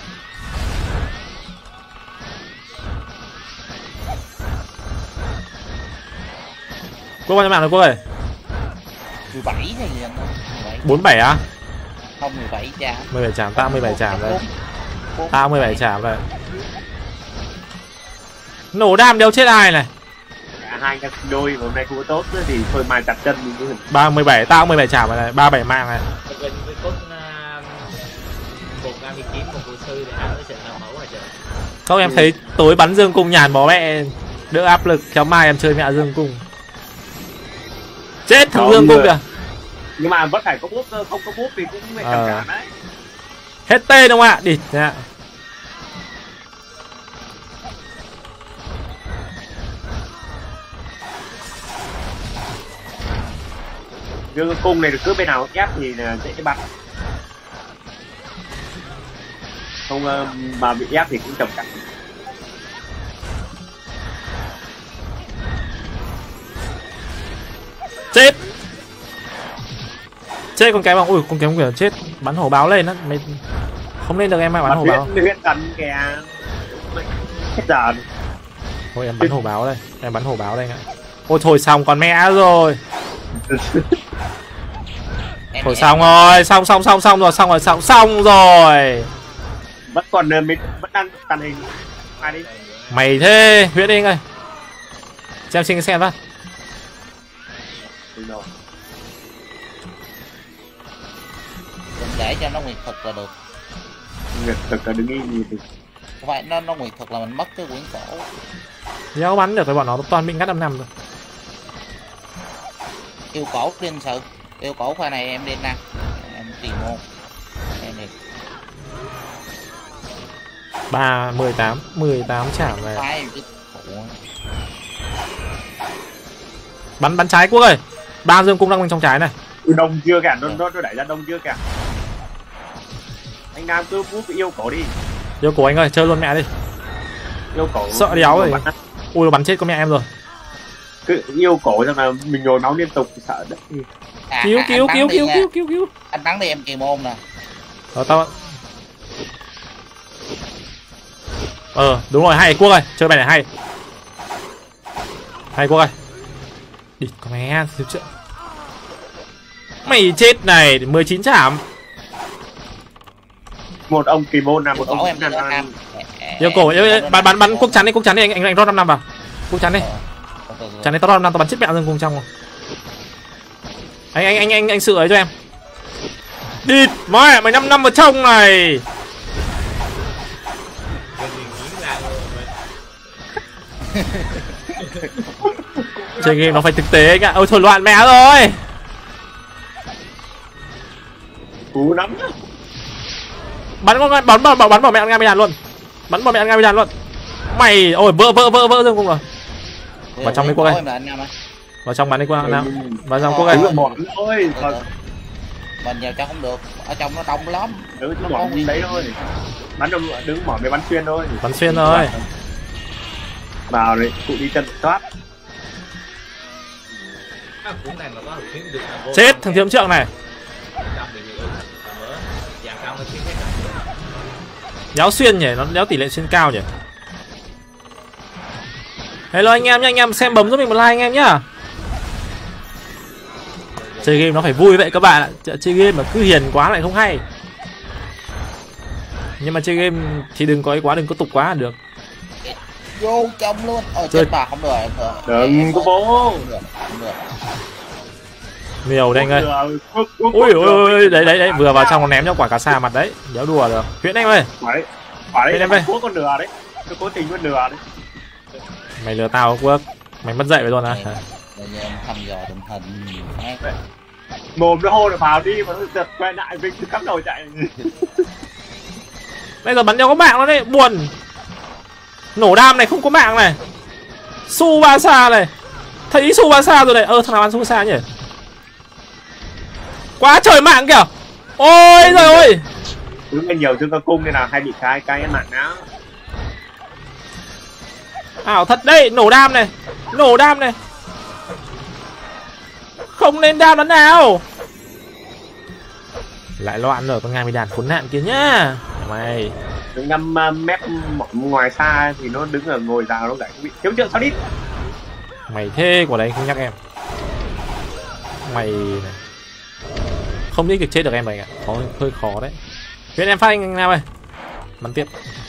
Quốc bao nhiêu mạng rồi Quốc ơi? mười bảy hay gì anh? bốn mươi bảy á? Không, mười bảy chạm. mười bảy chạm, tao mười bảy chạm rồi. Tao mười bảy chạm rồi. Nổ đam đéo chết ai này. Cả hai các đôi hôm nay không có tốt nữa thì thôi mai chặt chân mình. ba mươi bảy, tao mười bảy chạm rồi này, ba mươi bảy mạng này. gần với cốt một Nga mi kiếm một cụ sư để ăn cái trận làm mẫu hả trời. Không em thấy tối bắn dương cung nhàn bó mẹ đỡ áp lực, cháu mai em chơi mẹ dương cung. Chết thằng dương cung kìa. Nhưng mà vẫn phải có bút, không có bút thì cũng mẹ ờ. cả đấy. Hết tên không ạ? Địt nha. Dương cung này cứ bên nào ép thì dễ bắn. Không mà bị ép thì cũng trầm cảm. Chết. Chết con cái bằng ui con kém kiểu chết, bắn hổ báo lên á, mày không lên được em mà bắn hổ báo. Huyết tấn kìa. Hết giờ. Thôi em bắn hổ báo đây, em bắn hổ báo đây ạ. Ôi thôi xong còn mẹ rồi. Thôi xong rồi, xong xong xong xong rồi, xong rồi, xong xong rồi. Vẫn còn mình vẫn đang tàn hình. Ai đi. Mày thế, Huyết đi anh ơi. Xem xin xem phát. Để cho nó nguyệt thực là được. Nguyệt thực là đứng im gì thì. Không phải nó nó nguyệt thực là mình mất cái quyển sổ. Đéo bắn được, cái bọn nó toàn bị ngắt âm năm rồi. Yêu cổ linh sự. Yêu cổ pha này em đi nè. Em tìm môn. Em đi. Ba mười tám, mười tám chảm này. Phải. Bắn bắn trái Quốc ơi. Ba dương cung đang bên trong trái này. Đông chưa cả, nó nó đẩy ra đông chưa cả. Anh Nam cứ bút yêu cổ đi. Yêu cổ anh ơi, chơi luôn mẹ đi. Yêu cổ. Sợ đéo rồi. Ui nó bắn chết con mẹ em rồi. Cứ yêu cổ xong là mình nhồi máu liên tục sợ đấy. À, cứu, à, cứu, cứu, cứu, cứu, cứu, cứu. Anh bắn đi em kỳ môn nè. Ờ tao. Ờ đúng rồi, hay Quốc ơi, chơi bài này hay. Hay Quốc ơi. Địt con mẹ, thiếu chuyện. Mày chết này, mười chín chảm. Một ông kỳ môn là một ông Cổ em là nó năm. Yêu cổ, bắn bắn bắn quốc chắn đi, quốc chắn đi, anh anh anh rót năm năm vào. Quốc chắn đi. Chắn đi tao rót năm tao bắn chết mẹ Dương cùng trong rồi. Anh anh anh anh anh sự ấy cho em. Địt mẹ mày năm năm vào trong này. Chơi game nó phải thực tế anh ạ. Ôi thôi loạn mẹ rồi. cú lắm. Bắn con bắn bắn bắn bắn vào mẹ ăn ngay đàn luôn. Bắn vào mẹ ăn ngay đàn luôn. Mày ôi vỡ vỡ vỡ vỡ Dương cùng rồi. Vào trong đi Quốc ơi. Vào trong bắn đi Quốc nào. Vào trong Quốc ơi. Ôi Mình vào trong không được, ở trong nó đông lắm. Đứng nó mỏ đấy thôi. Bắn đứng đứng mỏ để bắn xuyên thôi. Bắn xuyên rồi. Vào đấy, cụ đi chân thoát. Chết thằng thiếu trượng này. Đéo xuyên nhỉ, nó đéo tỷ lệ xuyên cao nhỉ. Hello anh em nhá, anh em xem bấm giúp mình một like anh em nhá. Chơi game nó phải vui vậy các bạn ạ. Chơi game mà cứ hiền quá lại không hay. Nhưng mà chơi game thì đừng có ấy quá, đừng có tục quá là được. Vô trong luôn. Ôi chết bà không được rồi. Đừng có bố. Nhiều đây anh ơi. Ui ôi đấy đấy đấy vừa vào trong nó ném cho quả cà sa mặt đấy. Đéo đùa được. Huyễn anh ơi. Đấy. Quả đấy em cố con lừa đấy. Tôi cố tình con lừa đấy. Mày lừa tao Quốc. Mày mất dạy vậy luôn à? Bây giờ em thăm dò tình hình. Mồm nó hô được vào đi mà nó giật quay lại Vinh cứ cắm đầu chạy. Bây giờ bắn nhau có mạng nó đấy, buồn. Nổ đam này không có mạng này. Tsubasa này. Thấy Tsubasa rồi này. Ơ thằng nào ăn Tsubasa nhỉ? Quá trời mạng kìa. Ôi giời ơi. Đứng lên nhiều dương ca cung nên là hay bị cái cái mạng não. Ảo thật đấy, nổ đam này. Nổ đam này. Không lên đam lần nào. Lại loạn rồi con ngang bị đàn khốn nạn kia nhá. Mày Đứng năm uh, mét ngoài xa thì nó đứng ở ngồi rào nó lại bị thiếu trượng sao đi. Mày thế của đấy không nhắc em. Mày này. Không biết kịch chết được em mày ạ. Khó, hơi khó đấy. Huyễn em phát anh nào ơi. Bắn tiếp.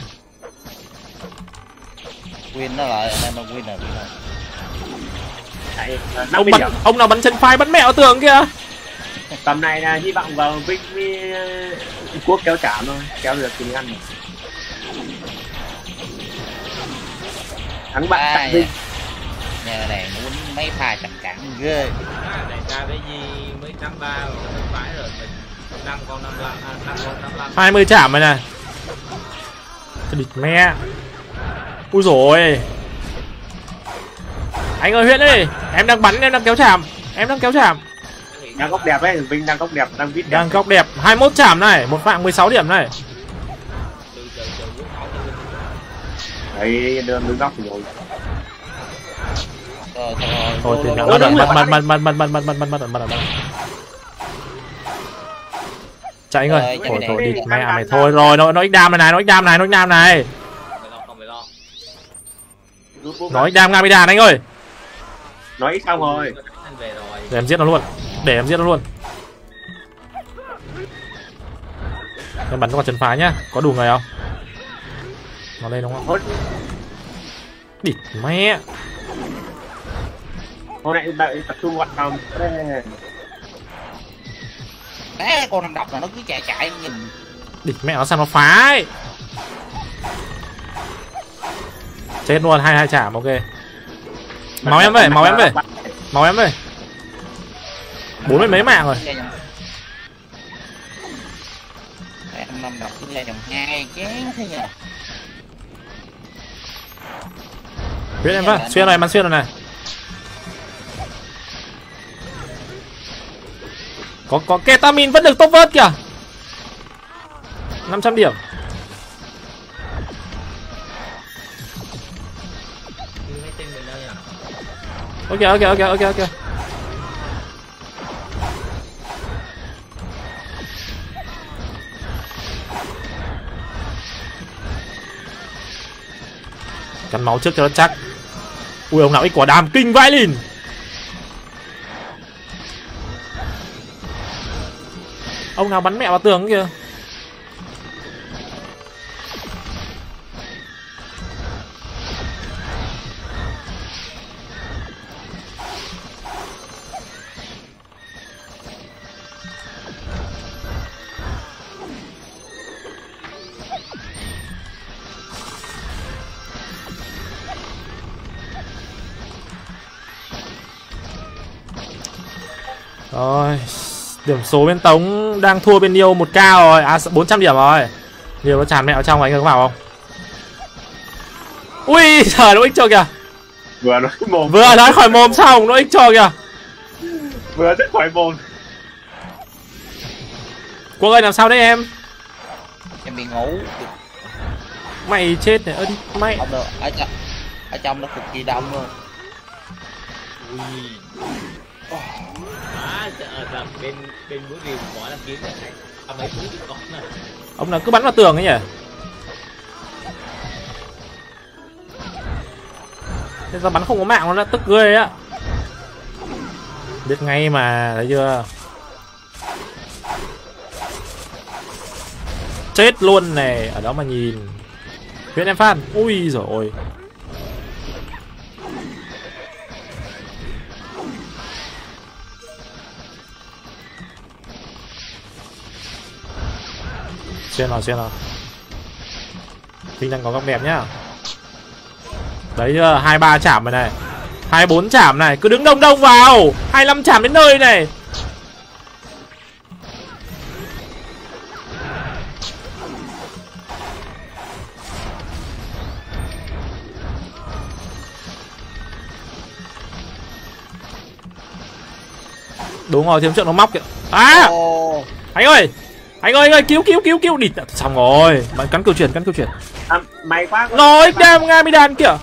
Win nó lại, anh em nó win rồi. Đấy, Ông, bắn, ông nào bắn chân phai bắn mẹo tường kìa. tầm này là hy vọng vào Vinh với Quốc kéo chạm thôi, kéo được thì ăn. Thắng bạn tại Vinh. Nhà này muốn mấy pha chậm cản ghê. Này ra cái gì mới năm ba rồi không phải rồi mình năm con năm lăm năm con năm lăm hai mươi chạm rồi này. Cái địch mẹ. Ui dồi. Anh ơi Huyễn ơi, em đang bắn em đang kéo chạm, em đang kéo chạm. Đang góc đẹp đấy, Vinh đang góc đẹp, đang vít đẹp. Đang góc đẹp, hai mươi mốt chạm này, một mạng mười sáu điểm này. Đấy, đưa đứng góc thì rồi. Rồi thôi. Thôi thì nào bắt bắt bắt bắt bắt bắt bắt bắt bắt bắt bắt bắt. Chạy anh ơi. Thôi thôi địt mẹ mày thôi rồi, nó nó ích đam này này, nó ích đam này, nó ích đam này. Nó ích đam ngang đàn anh ơi. Nói ít xong rồi. Để em giết nó luôn. Để em giết nó luôn. Em bắn cho con trần phá nhá. Có đủ người không? Nó đây đúng không? Địt mẹ. Hôm nay đợi tập trung hoạt động. Đấy, con thằng độc là nó cứ chạy chạy nhìn. Địt mẹ nó sao nó phá ấy. Chết luôn, hai hai chạm, ok. Máu em về, máu em về. Máu em về. Bốn mươi mấy mạng rồi. Em năm độc cứ ra dòng hai chén thế nhỉ. Huyễn em phát, xuyên này, bắn xuyên rồi này. Có có ketamin vẫn được top vớt kìa. năm trăm điểm. Ok ok ok ok ok. Cắn máu trước cho nó chắc. Ui ông nào ít quả đam kinh vãi lìn. Ông nào bắn mẹ vào tường kìa. Rồi, điểm số bên Tống đang thua bên Yêu một k rồi, à bốn trăm điểm rồi. Nhiều nó tràn mẹ vào trong anh có vào không? Ui trời, nó ích cho kìa. Vừa nói mồm. Vừa nói khỏi mồm xong nó ích cho kìa. Vừa rất khỏi mồm. Quốc ơi làm sao đấy em? Em bị ngủ. Mày chết này, ơ đi, mày. Không được, ở trong, ở trong nó cực kỳ đông luôn. Ui. À, ở là bên bên mũi rìu có là kiếm này. À, mấy mũi thì có này. Ông nào cứ bắn vào tường ấy nhỉ? Thế sao bắn không có mạng nó đã tức ghê á. Biết ngay mà, thấy chưa? Chết luôn này, ở đó mà nhìn. Huyện em Phan, ui giời ơi. Xem nào, xem nào. Tinh đang có góc đẹp nhá. Đấy chưa, hai ba chạm rồi này. hai bốn chạm này, cứ đứng đông đông vào. hai lăm chạm đến nơi này. Đúng rồi, thiếu trượng nó móc kìa. À Oh. anh ơi, anh ơi, anh ơi, cứu cứu cứu cứu đi. Xong rồi, bạn cắn câu chuyện, cắn câu chuyện. À, mày quá. Rồi, đem nga mi đàn kìa.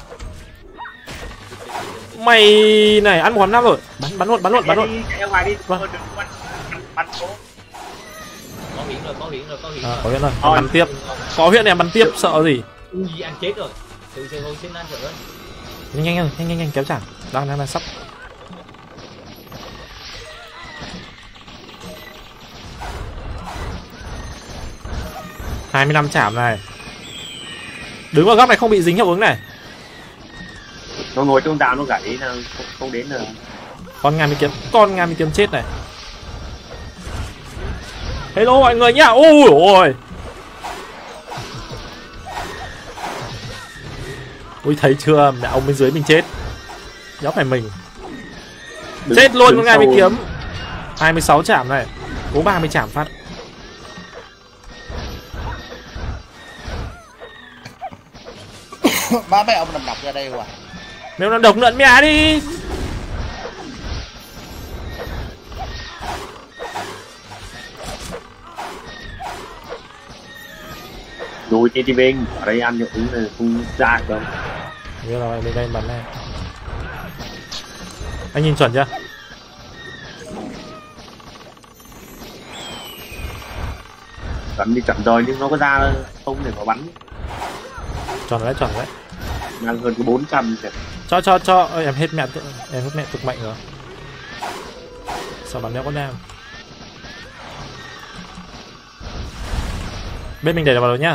Mày này ăn một hòn năm rồi. Bắn bắn luôn, bắn luôn, bắn luôn. Chạy ra ngoài đi. Vâng. Bắn bắn cố. Có hiển rồi, có hiển rồi, có hiển À, rồi. có huyện rồi, bắn tiếp. Có huyện này bắn tiếp, sợ gì. Ui, ăn chết rồi. Từ xe hồi xin ăn rồi. Nhanh nhanh nhanh nhanh nhanh kéo chẳng. Đang đang đang sắp. hai mươi lăm chạm này. Đứng vào góc này không bị dính hiệu ứng này. Nó ngồi trong đào nó gãy là không, không đến rồi. Con Nga mi kiếm, con Nga mi kiếm chết này. Hello mọi người nhá. Ui ôi. Ui thấy chưa, mẹ ông bên dưới mình chết. Nhóc phải mình. Đừng, chết luôn con Nga mi kiếm. hai mươi sáu chạm này. Cố ba mươi chạm phát. Ba mấy ông nằm độc ra đây rồi. Nếu nó độc lợn mẹ đi. Đùi trên ti bên ở đây ăn hiệu ứng là không ra được đâu. Như rồi, bên đây bắn này. Anh nhìn chuẩn chưa? Bắn đi chuẩn rồi nhưng nó có ra không để mà bắn. Chuẩn đấy, chuẩn đấy. Đang hơn cái bốn trăm kìa. Cho cho cho ơi, em hết mẹ tự, em hết mẹ cực mạnh rồi. Sao bắn đéo có nam. Bên mình để vào rồi nhá.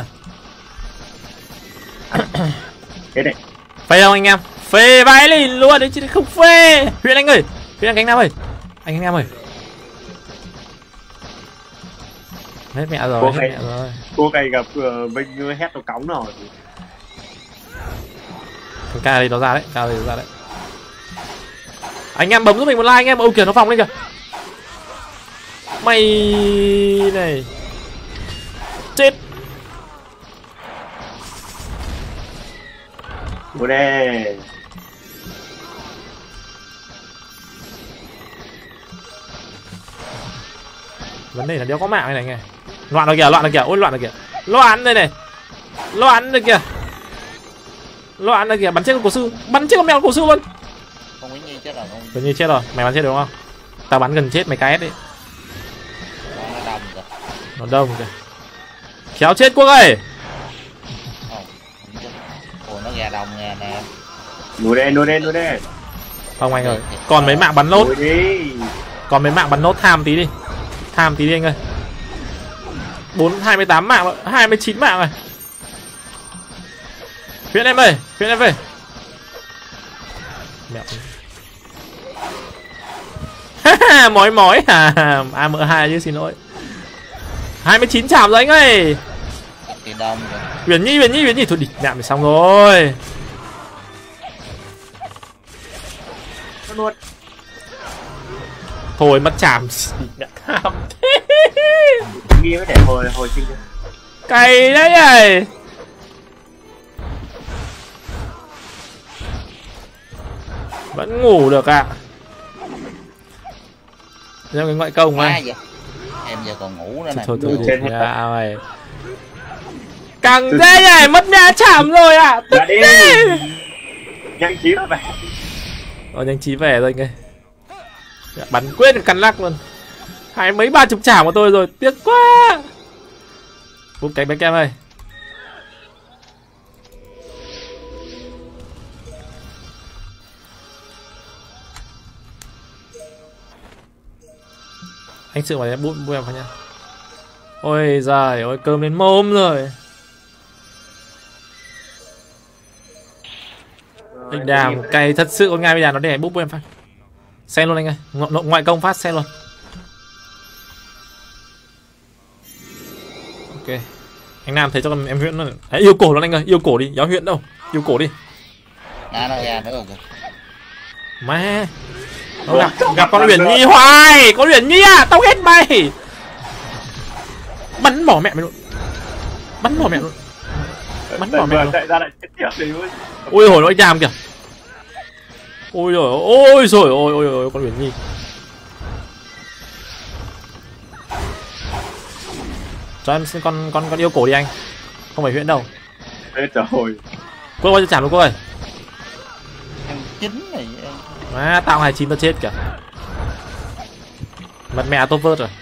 Thế này. Phê không anh em? Phê vãi lìn luôn đấy chứ không phê. Huyện anh ơi, huyện anh cánh nam ơi. Anh anh em ơi. Hết mẹ rồi, Cô hết này, mẹ rồi. cô này gặp uh, Vinh hét nó cóng rồi. Thằng ca đây nó ra đấy, ca đây nó ra đấy. Anh em bấm giúp mình một like anh em. Ôi kìa nó phòng lên kìa. Mày này. Chết. Bố đê. Vấn đề là đéo có mạng này này nghe. Loạn rồi kìa, loạn rồi kìa, ôi loạn rồi kìa. Loạn đây này. Loạn rồi kìa. Loạn rồi kìa, bắn chết con cổ sư, bắn chết con mèo cổ sư luôn. Con Nguyễn Nhi chết rồi không? Gần như chết rồi, mày bắn chết được không? Tao bắn gần chết mày cái đấy. Nó đông kìa. Nó đông kìa. Khéo chết Quốc ơi. Không, không chết. Ồ nó gà đông nghe nè. Núi đen, núi đen, núi đen. Không anh ơi, còn mấy mạng bắn nốt. Núi đi. Còn mấy mạng bắn nốt tham tí đi. Tham tí đi anh ơi. bốn hai mươi tám mạng, hai mươi chín mạng rồi. Huyễn em ơi, huyễn em về. Mẹ. Mói mói à, a em hai chứ xin lỗi. hai mươi chín chạm rồi anh ơi. Tiền đông rồi. Huyền Nhi, Huyền Nhi, Huyền Nhi thôi địch nhạm thì xong rồi. Luôn. Thôi mất chạm. Ghi mới để hồi hồi sinh. Cày đấy này. Vẫn ngủ được ạ. À. Ra cái ngoại công À, này. dạ. Em giờ còn ngủ nữa này. Thôi thôi thôi thôi. Càng dễ này, mất mẹ chạm rồi ạ. À. Dạ đi. Nhanh trí rồi về. Ờ nhanh trí về rồi anh ơi. Bắn quyết được cắn lắc luôn. Hai mấy ba chục chạm của tôi rồi, tiếc quá. Búp cánh bánh kem ơi. Anh sự mà bút bút em phải nha. Ôi giời ơi, cơm đến mồm rồi. Anh đàm cày thật sự con ngay bây giờ nó để bút bút em phát. Xen luôn anh ơi, Ngo ngoại công phát xen luôn. Ok. Anh Nam thấy cho con em Huyễn nó. Đấy, yêu cổ luôn anh ơi, yêu cổ đi, giáo Huyễn đâu. Yêu cổ đi. Đã nó ra nữa rồi kìa. Má. Nó gặp gặp con Huyền Nhi hoài, con Huyền Nhi à, tao ghét mày. Bắn bỏ mẹ mày luôn. Bắn bỏ mẹ luôn. Bắn bỏ mẹ luôn. Chạy ra lại chết tiệt đi. Ôi hồi nó anh Đàm kìa. Ôi rồi, ôi rồi, ôi ôi ôi con Huyền Nhi. Cho em xin con con con yêu cổ đi anh. Không phải Huyễn đâu. Ê trời ơi. Cô ơi chạm luôn cô ơi. Em chín này. À, tao hai chín tao chết kìa. Mật mẹ tôi vớt rồi.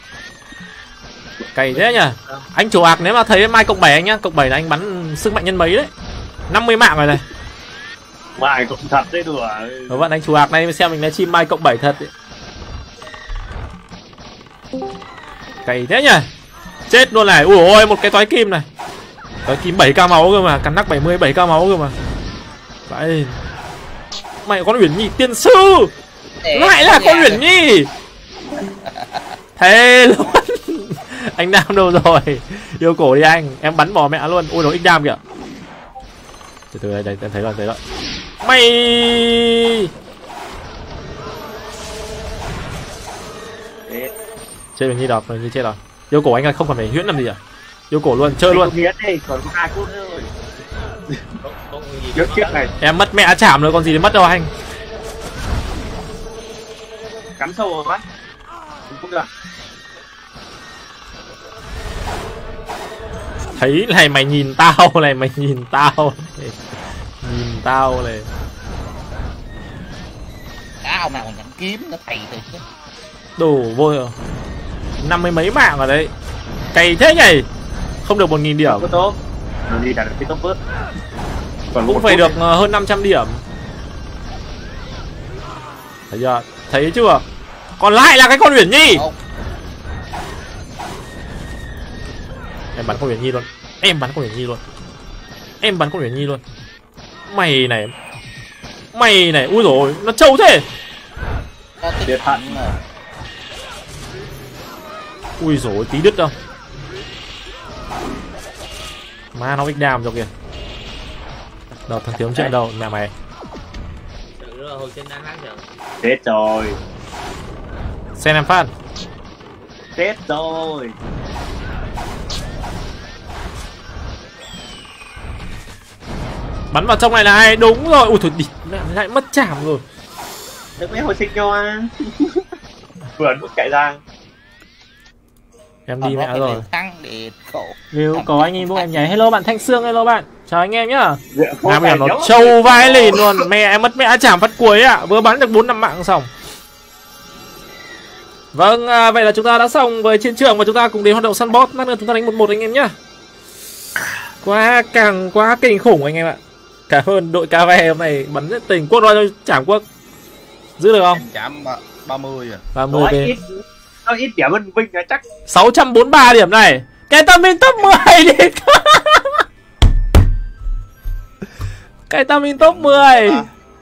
Cày thế nhỉ. Anh chủ ạc nếu mà thấy mai cộng bảy anh nhá, cộng bảy là anh bắn sức mạnh nhân mấy đấy. năm mươi mạng rồi này. Mai cộng thật đấy đùa. Đó bạn anh chủ ạc này xem mình lấy chim mai cộng bảy thật đấy. Cày thế nhỉ. Chết luôn này. Ui ôi một cái toái kim này. Toái kim bảy k máu cơ mà, cắn nắc bảy mươi bảy k máu cơ mà. Vậy. Mày con Uyển Nhi tiên sư. Để lại là con Uyển Nhi. Thế luôn. Anh Nam đâu rồi? Yêu cổ đi anh, em bắn bỏ mẹ luôn. Ôi nó X Đam kìa. Từ từ đây, đây em thấy rồi, thấy rồi. Mày chết Uyển Nhi đọc rồi, như chết rồi. Yêu cổ anh ơi, không còn phải Huyễn làm gì à? Yêu cổ luôn, chơi luôn. Còn có hai phút nữa rồi. Trước trước này. Em mất mẹ chạm rồi còn gì để mất đâu anh. Cắm sâu vào mắt. Không được. Thấy này mày nhìn tao này, mày nhìn tao này. Nhìn tao này. Cá ông nào còn nhận kiếm nó thầy thì chứ. Đủ vô rồi. Năm mươi mấy mạng ở đấy. Cày thế nhỉ. Không được một nghìn điểm. Có tốt. Nó đi đạt được cái top vớt. Còn cũng phải được hơn năm trăm điểm. Thấy chưa? Thấy chưa? Còn lại là cái con Uyển Nhi. Ồ. Em bắn con Uyển Nhi luôn. Em bắn con Uyển Nhi luôn. Em bắn con Uyển Nhi luôn. Mày này. Mày này, ui rồi, nó trâu thế. Có tiết hận mà. Ui rồi tí đứt đâu. Má nó X Đam rồi kìa. Đâu thằng thiếu chuyện đâu, nhà mày. Hồi sinh đang hát rồi. Chết rồi. Xem em phát. Chết rồi. Bắn vào trong này là ai? Đúng rồi. Ui thôi đi, mẹ lại mất chạm rồi. Được mấy hồi sinh cho à. Vừa bước chạy ra. Em đi mẹ rồi. Thắng để khổ. Nếu có anh em bố em nhảy. Hello bạn Thanh Sương, hello bạn. Chào anh em nhá. Nam em nó giống. trâu vai lìn luôn. Mẹ em mất mẹ chạm phát cuối ạ. À. Vừa bắn được bốn năm mạng xong. Vâng, à, vậy là chúng ta đã xong với chiến trường và chúng ta cùng đến hoạt động săn boss. Lát nữa chúng ta đánh một một anh em nhá. Quá càng quá kinh khủng anh em ạ. Cảm ơn đội ca ve hôm nay bắn rất tình. Quốc rồi Trảm Quốc. Giữ được không? Chạm ba mươi à. ba mươi ít, nó ít điểm hơn Vinh là chắc. sáu trăm bốn mươi ba điểm này. Ketamin top mười đi. Ketamin top mười.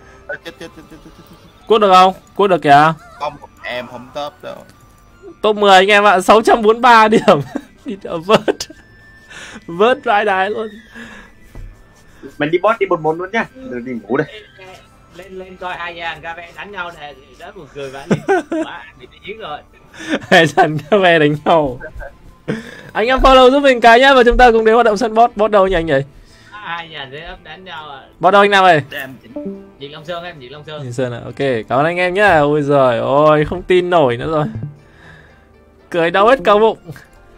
Cút được không? Cút được kìa. Không, em không top đâu. Top mười anh em ạ, sáu trăm bốn mươi ba điểm. Đi vớt. Vớt vãi đái luôn. Mình đi boss đi một một luôn nhá. Đừng đi ngủ đây. Lên lên coi hai nhà cà phê đánh nhau này thì đó buồn cười vãi. Quá bị giết rồi. Hai dàn cà phê đánh nhau. Anh em follow giúp mình cái nhá và chúng ta cùng đến hoạt động sân boss. Boss đâu nhỉ anh nhỉ? Hai nhà thế đánh nhau à. Boss đâu anh Nam ơi? Diệt Long Sơn em, Diệt Long Sơn. Diệt Sơn à? Ok, cảm ơn anh em nhá. Ôi giời ơi, không tin nổi nữa rồi. Cười đau hết cao bụng.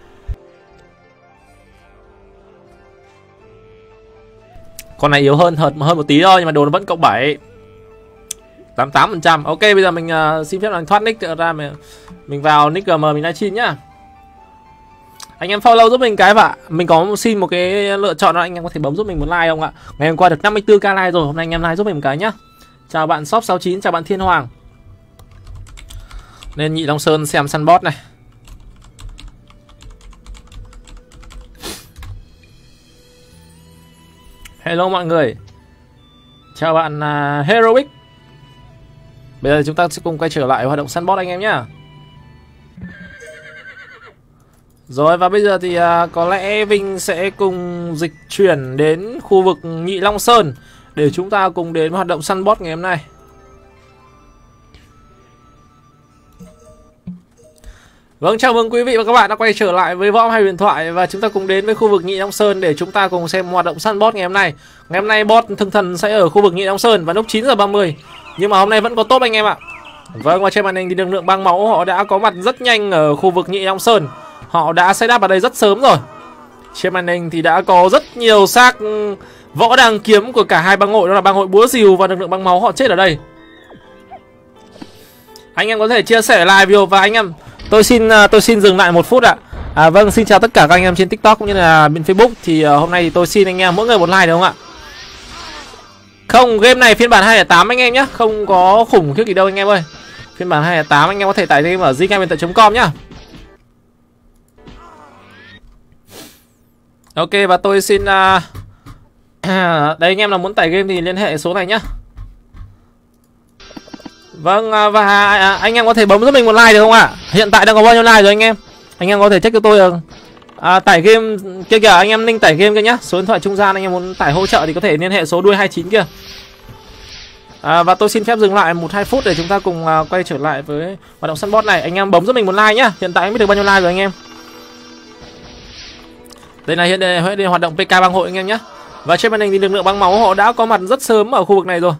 Con này yếu hơn thật hơn một tí thôi nhưng mà đồ nó vẫn cộng bảy. tám mươi tám phần trăm. Ok, bây giờ mình uh, xin phép là thoát nick ra mình mình vào nick giê em mình livestream nhá. Anh em follow giúp mình cái và mình có xin một cái lựa chọn đó, anh em có thể bấm giúp mình một like không ạ? Ngày hôm qua được năm mươi tư k like rồi, hôm nay anh em like giúp mình một cái nhá. Chào bạn shop sáu chín, chào bạn Thiên Hoàng. Nên Nhị Long Sơn xem săn bot này. Hello mọi người. Chào bạn uh, Heroic. Bây giờ chúng ta sẽ cùng quay trở lại hoạt động săn bot anh em nhá. Rồi và bây giờ thì uh, có lẽ Vinh sẽ cùng dịch chuyển đến khu vực Nhị Long Sơn để chúng ta cùng đến hoạt động săn bot ngày hôm nay. Vâng, chào mừng quý vị và các bạn đã quay trở lại với Võ Hay Huyền Thoại và chúng ta cùng đến với khu vực Nhị Long Sơn để chúng ta cùng xem hoạt động săn bot ngày hôm nay. Ngày hôm nay bot Thương Thần sẽ ở khu vực Nhị Long Sơn vào lúc chín giờ ba mươi. Nhưng mà hôm nay vẫn có top anh em ạ. Vâng, và trên màn hình thì lực lượng băng máu họ đã có mặt rất nhanh ở khu vực Nhị Long Sơn. Họ đã setup vào đây rất sớm rồi. Trên màn hình thì đã có rất nhiều xác võ đàng kiếm của cả hai bang hội, đó là bang hội búa rìu và lực lượng băng máu họ chết ở đây. Anh em có thể chia sẻ live video và anh em tôi xin tôi xin dừng lại một phút ạ. À, vâng, xin chào tất cả các anh em trên TikTok cũng như là bên Facebook. Thì uh, hôm nay thì tôi xin anh em mỗi người một like được không ạ? Không, game này phiên bản hai không tám anh em nhé, không có khủng khiếp gì đâu anh em ơi. Phiên bản hai không tám anh em có thể tải game ở zingamentor.com nhá. Ok, và tôi xin uh... đây anh em là muốn tải game thì liên hệ số này nhá. Vâng, và anh em có thể bấm giúp mình một like được không ạ? Hiện tại đang có bao nhiêu like rồi anh em? Anh em có thể check cho tôi được. À, tải game kia kìa, anh em link tải game kia nhá. Số điện thoại trung gian anh em muốn tải hỗ trợ thì có thể liên hệ số đuôi hai chín kia. À, và tôi xin phép dừng lại một hai phút để chúng ta cùng uh, quay trở lại với hoạt động săn bot này. Anh em bấm giúp mình một like nhá. Hiện tại anh biết được bao nhiêu like rồi anh em. Đây là hiện đây, đây hoạt động pê ca bang hội anh em nhé. Và trên màn hình thì lực lượng băng máu họ đã có mặt rất sớm ở khu vực này rồi.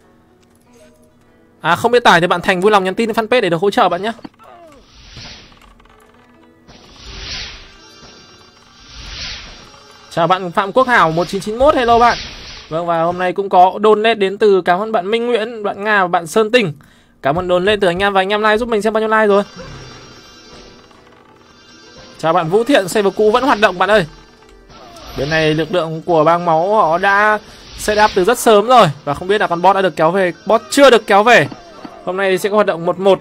À, không biết tải thì bạn Thành vui lòng nhắn tin fanpage để được hỗ trợ bạn nhé. Chào bạn Phạm Quốc Hảo một chín chín mốt, hello bạn. Vâng, và hôm nay cũng có donate đến từ cảm ơn bạn Minh Nguyễn, bạn Nga và bạn Sơn Tinh. Cảm ơn donate từ anh em và anh em like giúp mình xem bao nhiêu like rồi. Chào bạn Vũ Thiện, server cũ vẫn hoạt động bạn ơi. Bên này lực lượng của bang máu họ đã setup từ rất sớm rồi. Và không biết là con bot đã được kéo về. Bot chưa được kéo về. Hôm nay sẽ có hoạt động một một.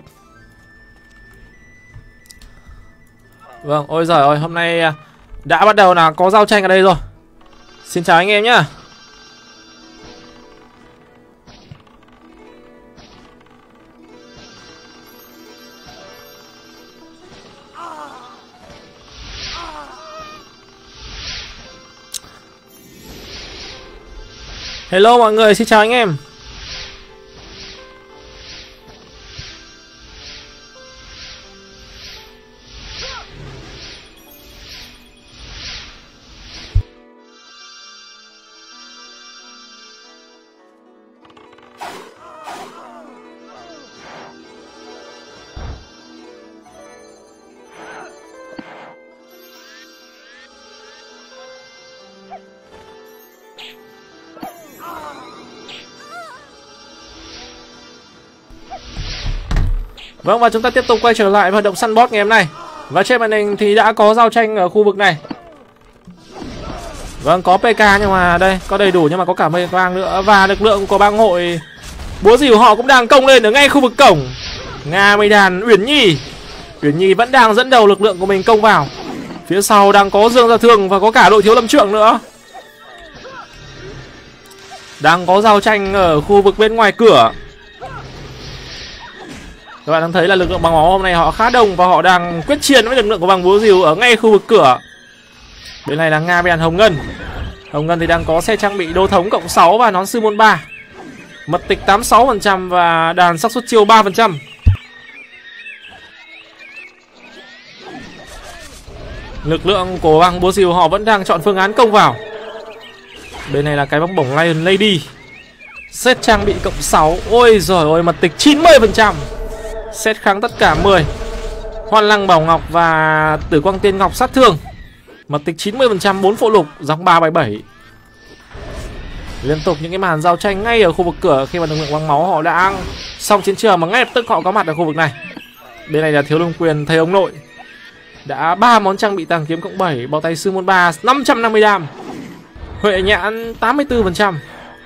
Vâng, ôi giời ơi, hôm nay đã bắt đầu là có giao tranh ở đây rồi. Xin chào anh em nhá. Hello mọi người, xin chào anh em. Vâng, và chúng ta tiếp tục quay trở lại hoạt động săn bot ngày hôm nay. Và trên màn hình thì đã có giao tranh ở khu vực này. Vâng, có pê ca nhưng mà đây, có đầy đủ nhưng mà có cả mây vang nữa. Và lực lượng của bang hội búa rìu họ cũng đang công lên ở ngay khu vực cổng. Nga Mây Đàn, Uyển Nhi Uyển Nhi vẫn đang dẫn đầu lực lượng của mình công vào. Phía sau đang có Dương Gia Thương và có cả đội Thiếu Lâm Trượng nữa. Đang có giao tranh ở khu vực bên ngoài cửa. Các bạn đang thấy là lực lượng bằng máu hôm nay họ khá đông và họ đang quyết chiến với lực lượng của bằng búa rìu ở ngay khu vực cửa. Bên này là Nga Bèn Hồng Ngân. Hồng Ngân thì đang có xe trang bị đô thống cộng sáu và nón sư môn ba. Mật tịch tám mươi sáu phần trăm và đàn xác suất chiêu ba phần trăm. Lực lượng của bằng búa rìu họ vẫn đang chọn phương án công vào. Bên này là cái bóng bổng Lion Lady. Set trang bị cộng sáu. Ôi giời ơi, mật tịch chín mươi phần trăm. Set kháng tất cả mười. Hoan Lăng Bảo Ngọc và Tử Quang Tiên Ngọc sát thương. Mật tịch chín mươi phần trăm, bốn phụ lục, dòng ba bảy bảy. Liên tục những cái màn giao tranh ngay ở khu vực cửa khi mà lực lượng băng máu họ đã xong chiến trường mà ngay lập tức họ có mặt ở khu vực này. Bên này là Thiếu Lâm Quyền thầy ông nội. Đã ba món trang bị tàng kiếm cộng bảy, bao tay sư môn ba năm trăm năm mươi đam. Huệ nhãn tám mươi tư phần trăm.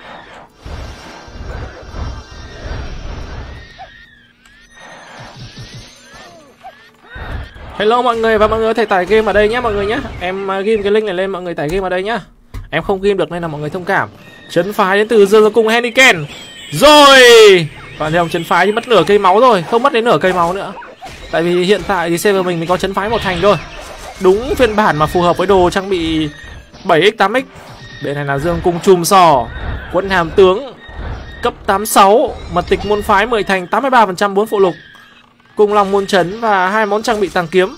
Hello mọi người, và mọi người có thể tải game ở đây nhé mọi người nhé. Em ghim cái link này lên, mọi người tải game ở đây nhá. Em không ghim được nên là mọi người thông cảm. Trấn phái đến từ Dương Gia Cung Henneken. Rồi bạn thấy không, trấn phái thì mất nửa cây máu rồi, không mất đến nửa cây máu nữa. Tại vì hiện tại thì server mình mới có trấn phái một thành thôi. Đúng phiên bản mà phù hợp với đồ trang bị bảy x tám x. Bên này là Dương Cung Chùm Sò, Quân Hàm Tướng cấp tám mươi sáu, mật tịch môn phái mười thành tám mươi ba phần trăm, bốn phụ lục, Cung Long Môn Chấn và hai món trang bị tàng kiếm.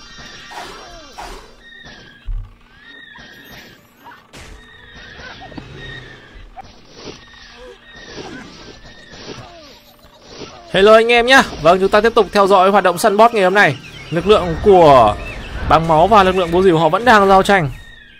Hello anh em nhé. Vâng, chúng ta tiếp tục theo dõi hoạt động săn boss ngày hôm nay. Lực lượng của băng máu và lực lượng búa rìu họ vẫn đang giao tranh.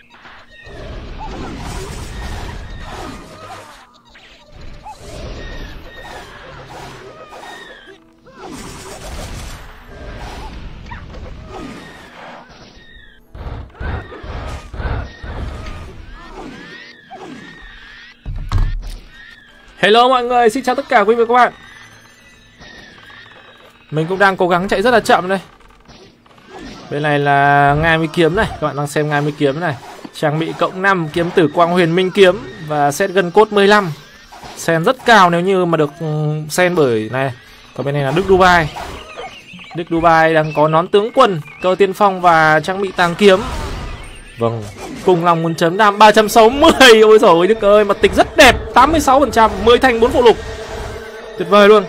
Hello mọi người, xin chào tất cả quý vị và các bạn. Mình cũng đang cố gắng chạy rất là chậm đây. Bên này là Ngai Mi Kiếm này, các bạn đang xem Ngai Mi Kiếm này. Trang bị cộng năm, kiếm tử Quang Huyền Minh Kiếm và set gân cốt mười lăm. Sen rất cao nếu như mà được sen bởi này. Còn bên này là Đức Dubai. Đức Dubai đang có nón tướng quân, cơ tiên phong và trang bị tàng kiếm. Vâng, cùng lòng muốn chấm đam ba trăm sáu mươi. Ôi dồi ôi Đức ơi, mật tịch rất đẹp, tám mươi sáu phần trăm, mười thành bốn phụ lục. Tuyệt vời luôn.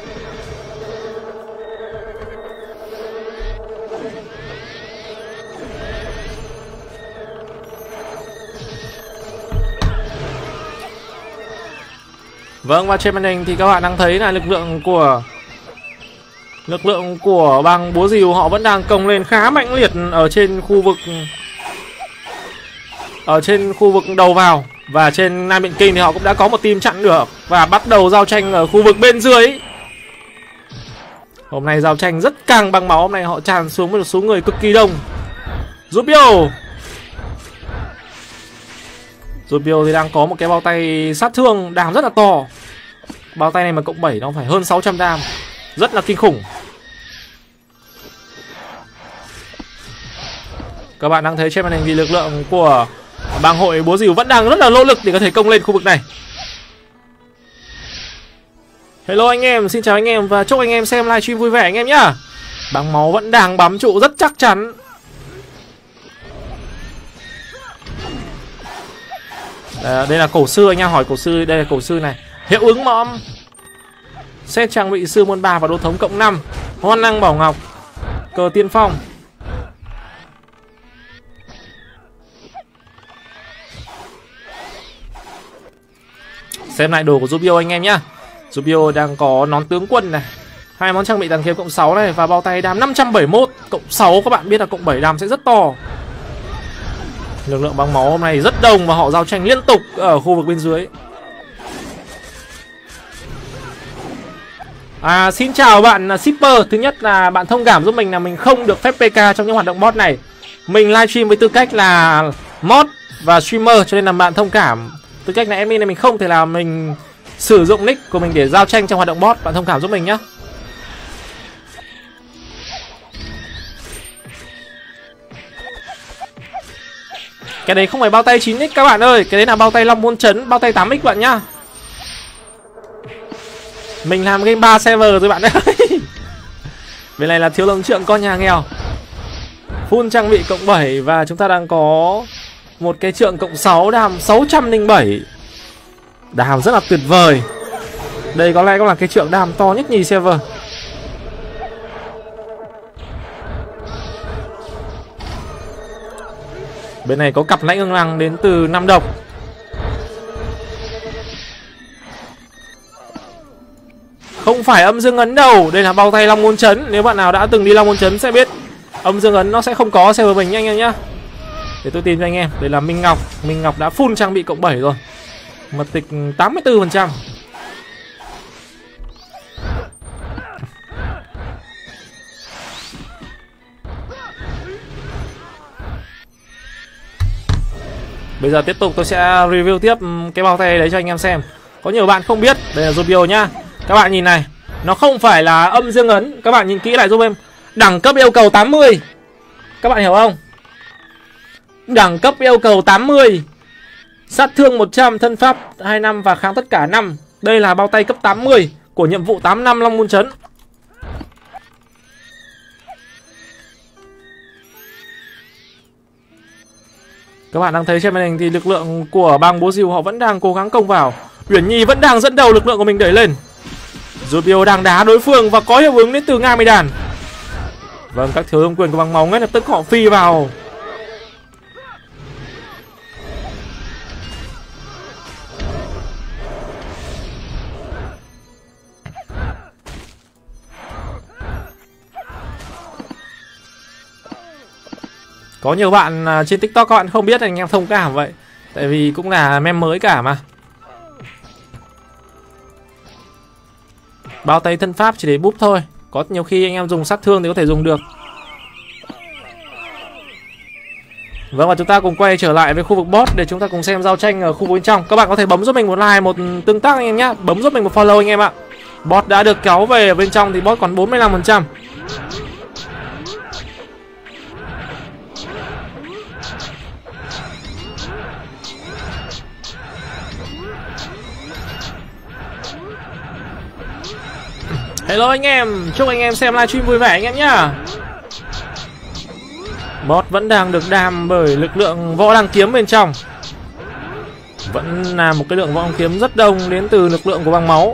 Vâng, và trên màn hình thì các bạn đang thấy là lực lượng của Lực lượng của băng búa rìu họ vẫn đang cồng lên khá mạnh liệt ở trên khu vực Ở trên khu vực đầu vào. Và trên Nam Biện Kinh thì họ cũng đã có một team chặn được và bắt đầu giao tranh ở khu vực bên dưới. Hôm nay giao tranh rất căng, băng máu hôm nay họ tràn xuống với một số người cực kỳ đông. Rubio Rubio thì đang có một cái bao tay sát thương đam rất là to. Bao tay này mà cộng bảy nó phải hơn sáu trăm đam, rất là kinh khủng. Các bạn đang thấy trên màn hình thì lực lượng của bang hội búa rìu vẫn đang rất là nỗ lực để có thể công lên khu vực này. Hello anh em, xin chào anh em và chúc anh em xem livestream vui vẻ anh em nhá. Băng máu vẫn đang bám trụ rất chắc chắn. À, đây là cổ sư anh em hỏi cổ sư, đây là cổ sư này. Hiệu ứng mõm. Set trang bị sư môn ba và đô thống cộng năm. Hoan Năng Bảo Ngọc, cờ tiên phong. Xem lại đồ của Rubio anh em nhá. Rubio đang có nón tướng quân này, hai món trang bị tàng kiếm cộng sáu này và bao tay đam năm trăm bảy mươi mốt cộng sáu. Các bạn biết là cộng bảy đam sẽ rất to. Lực lượng băng máu hôm nay rất đông và họ giao tranh liên tục ở khu vực bên dưới. À, xin chào bạn shipper. Thứ nhất là bạn thông cảm giúp mình là mình không được phép pê ca trong những hoạt động bot này. Mình livestream với tư cách là mod và streamer cho nên là bạn thông cảm. Tư cách là admin này mình không thể là mình sử dụng nick của mình để giao tranh trong hoạt động bot. Bạn thông cảm giúp mình nhé. Cái đấy không phải bao tay chín x các bạn ơi. Cái đấy là bao tay Long Môn Chấn, bao tay tám x bạn nhá. Mình làm game ba server rồi bạn ơi. Bên này là Thiếu Lâm Trượng con nhà nghèo. Full trang bị cộng bảy. Và chúng ta đang có một cái trượng cộng sáu, đam sáu trăm lẻ bảy. Đam rất là tuyệt vời. Đây có lẽ cũng là cái trượng đam to nhất nhì server. Bên này có cặp lãnh ương lăng đến từ Nam Độc. Không phải âm dương ấn đâu. Đây là bao tay Long Môn Chấn. Nếu bạn nào đã từng đi Long Môn Chấn sẽ biết âm dương ấn nó sẽ không có server mình nha anh em nhá. Để tôi tìm cho anh em. Đây là Minh Ngọc. Minh Ngọc đã full trang bị cộng bảy rồi. Mật tịch tám mươi tư phần trăm. Bây giờ tiếp tục tôi sẽ review tiếp cái bao tay đấy cho anh em xem. Có nhiều bạn không biết. Đây là Rubio nhá. Các bạn nhìn này. Nó không phải là âm dương ấn. Các bạn nhìn kỹ lại giúp em. Đẳng cấp yêu cầu tám mươi. Các bạn hiểu không? Đẳng cấp yêu cầu tám mươi. Sát thương một trăm, thân pháp hai mươi lăm và kháng tất cả năm. Đây là bao tay cấp tám mươi của nhiệm vụ tám năm Long Môn Chấn. Các bạn đang thấy trên màn hình thì lực lượng của bang Búa Rìu họ vẫn đang cố gắng công vào. Uyển Nhi vẫn đang dẫn đầu lực lượng của mình đẩy lên. Rubio đang đá đối phương và có hiệu ứng đến từ Nga Mi Đàn. Vâng, các thiếu lâm quyền của băng máu ngay lập tức họ phi vào. Có nhiều bạn trên TikTok các bạn không biết, anh em thông cảm vậy. Tại vì cũng là mem mới cả mà. Bao tay thân pháp chỉ để búp thôi. Có nhiều khi anh em dùng sát thương thì có thể dùng được. Vâng, và chúng ta cùng quay trở lại với khu vực boss để chúng ta cùng xem giao tranh ở khu vực bên trong. Các bạn có thể bấm giúp mình một like, một tương tác anh em nhé. Bấm giúp mình một follow anh em ạ. Boss đã được kéo về ở bên trong thì boss còn bốn mươi lăm phần trăm. Hello anh em, chúc anh em xem livestream vui vẻ anh em nhá. Boss vẫn đang được đam bởi lực lượng võ đăng kiếm bên trong. Vẫn là một cái lượng võ đăng kiếm rất đông đến từ lực lượng của băng máu.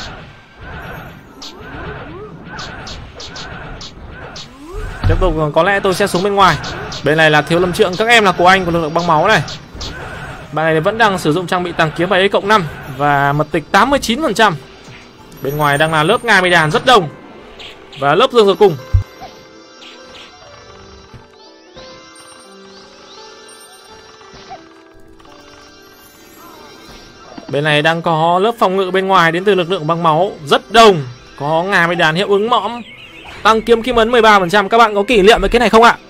Tiếp tục có lẽ tôi sẽ xuống bên ngoài. Bên này là Thiếu Lâm Trượng, các em là của anh của lực lượng băng máu này. Bạn này vẫn đang sử dụng trang bị tàng kiếm bảy cộng năm và mật tịch tám mươi chín phần trăm. Bên ngoài đang là lớp Nga Mi Đàn rất đông. Và lớp Dương Giờ Cùng. Bên này đang có lớp phòng ngự bên ngoài đến từ lực lượng băng máu rất đông. Có Nga Mi Đàn hiệu ứng mõm. Tăng kiếm kim ấn mười ba phần trăm. Các bạn có kỷ niệm với cái này không ạ?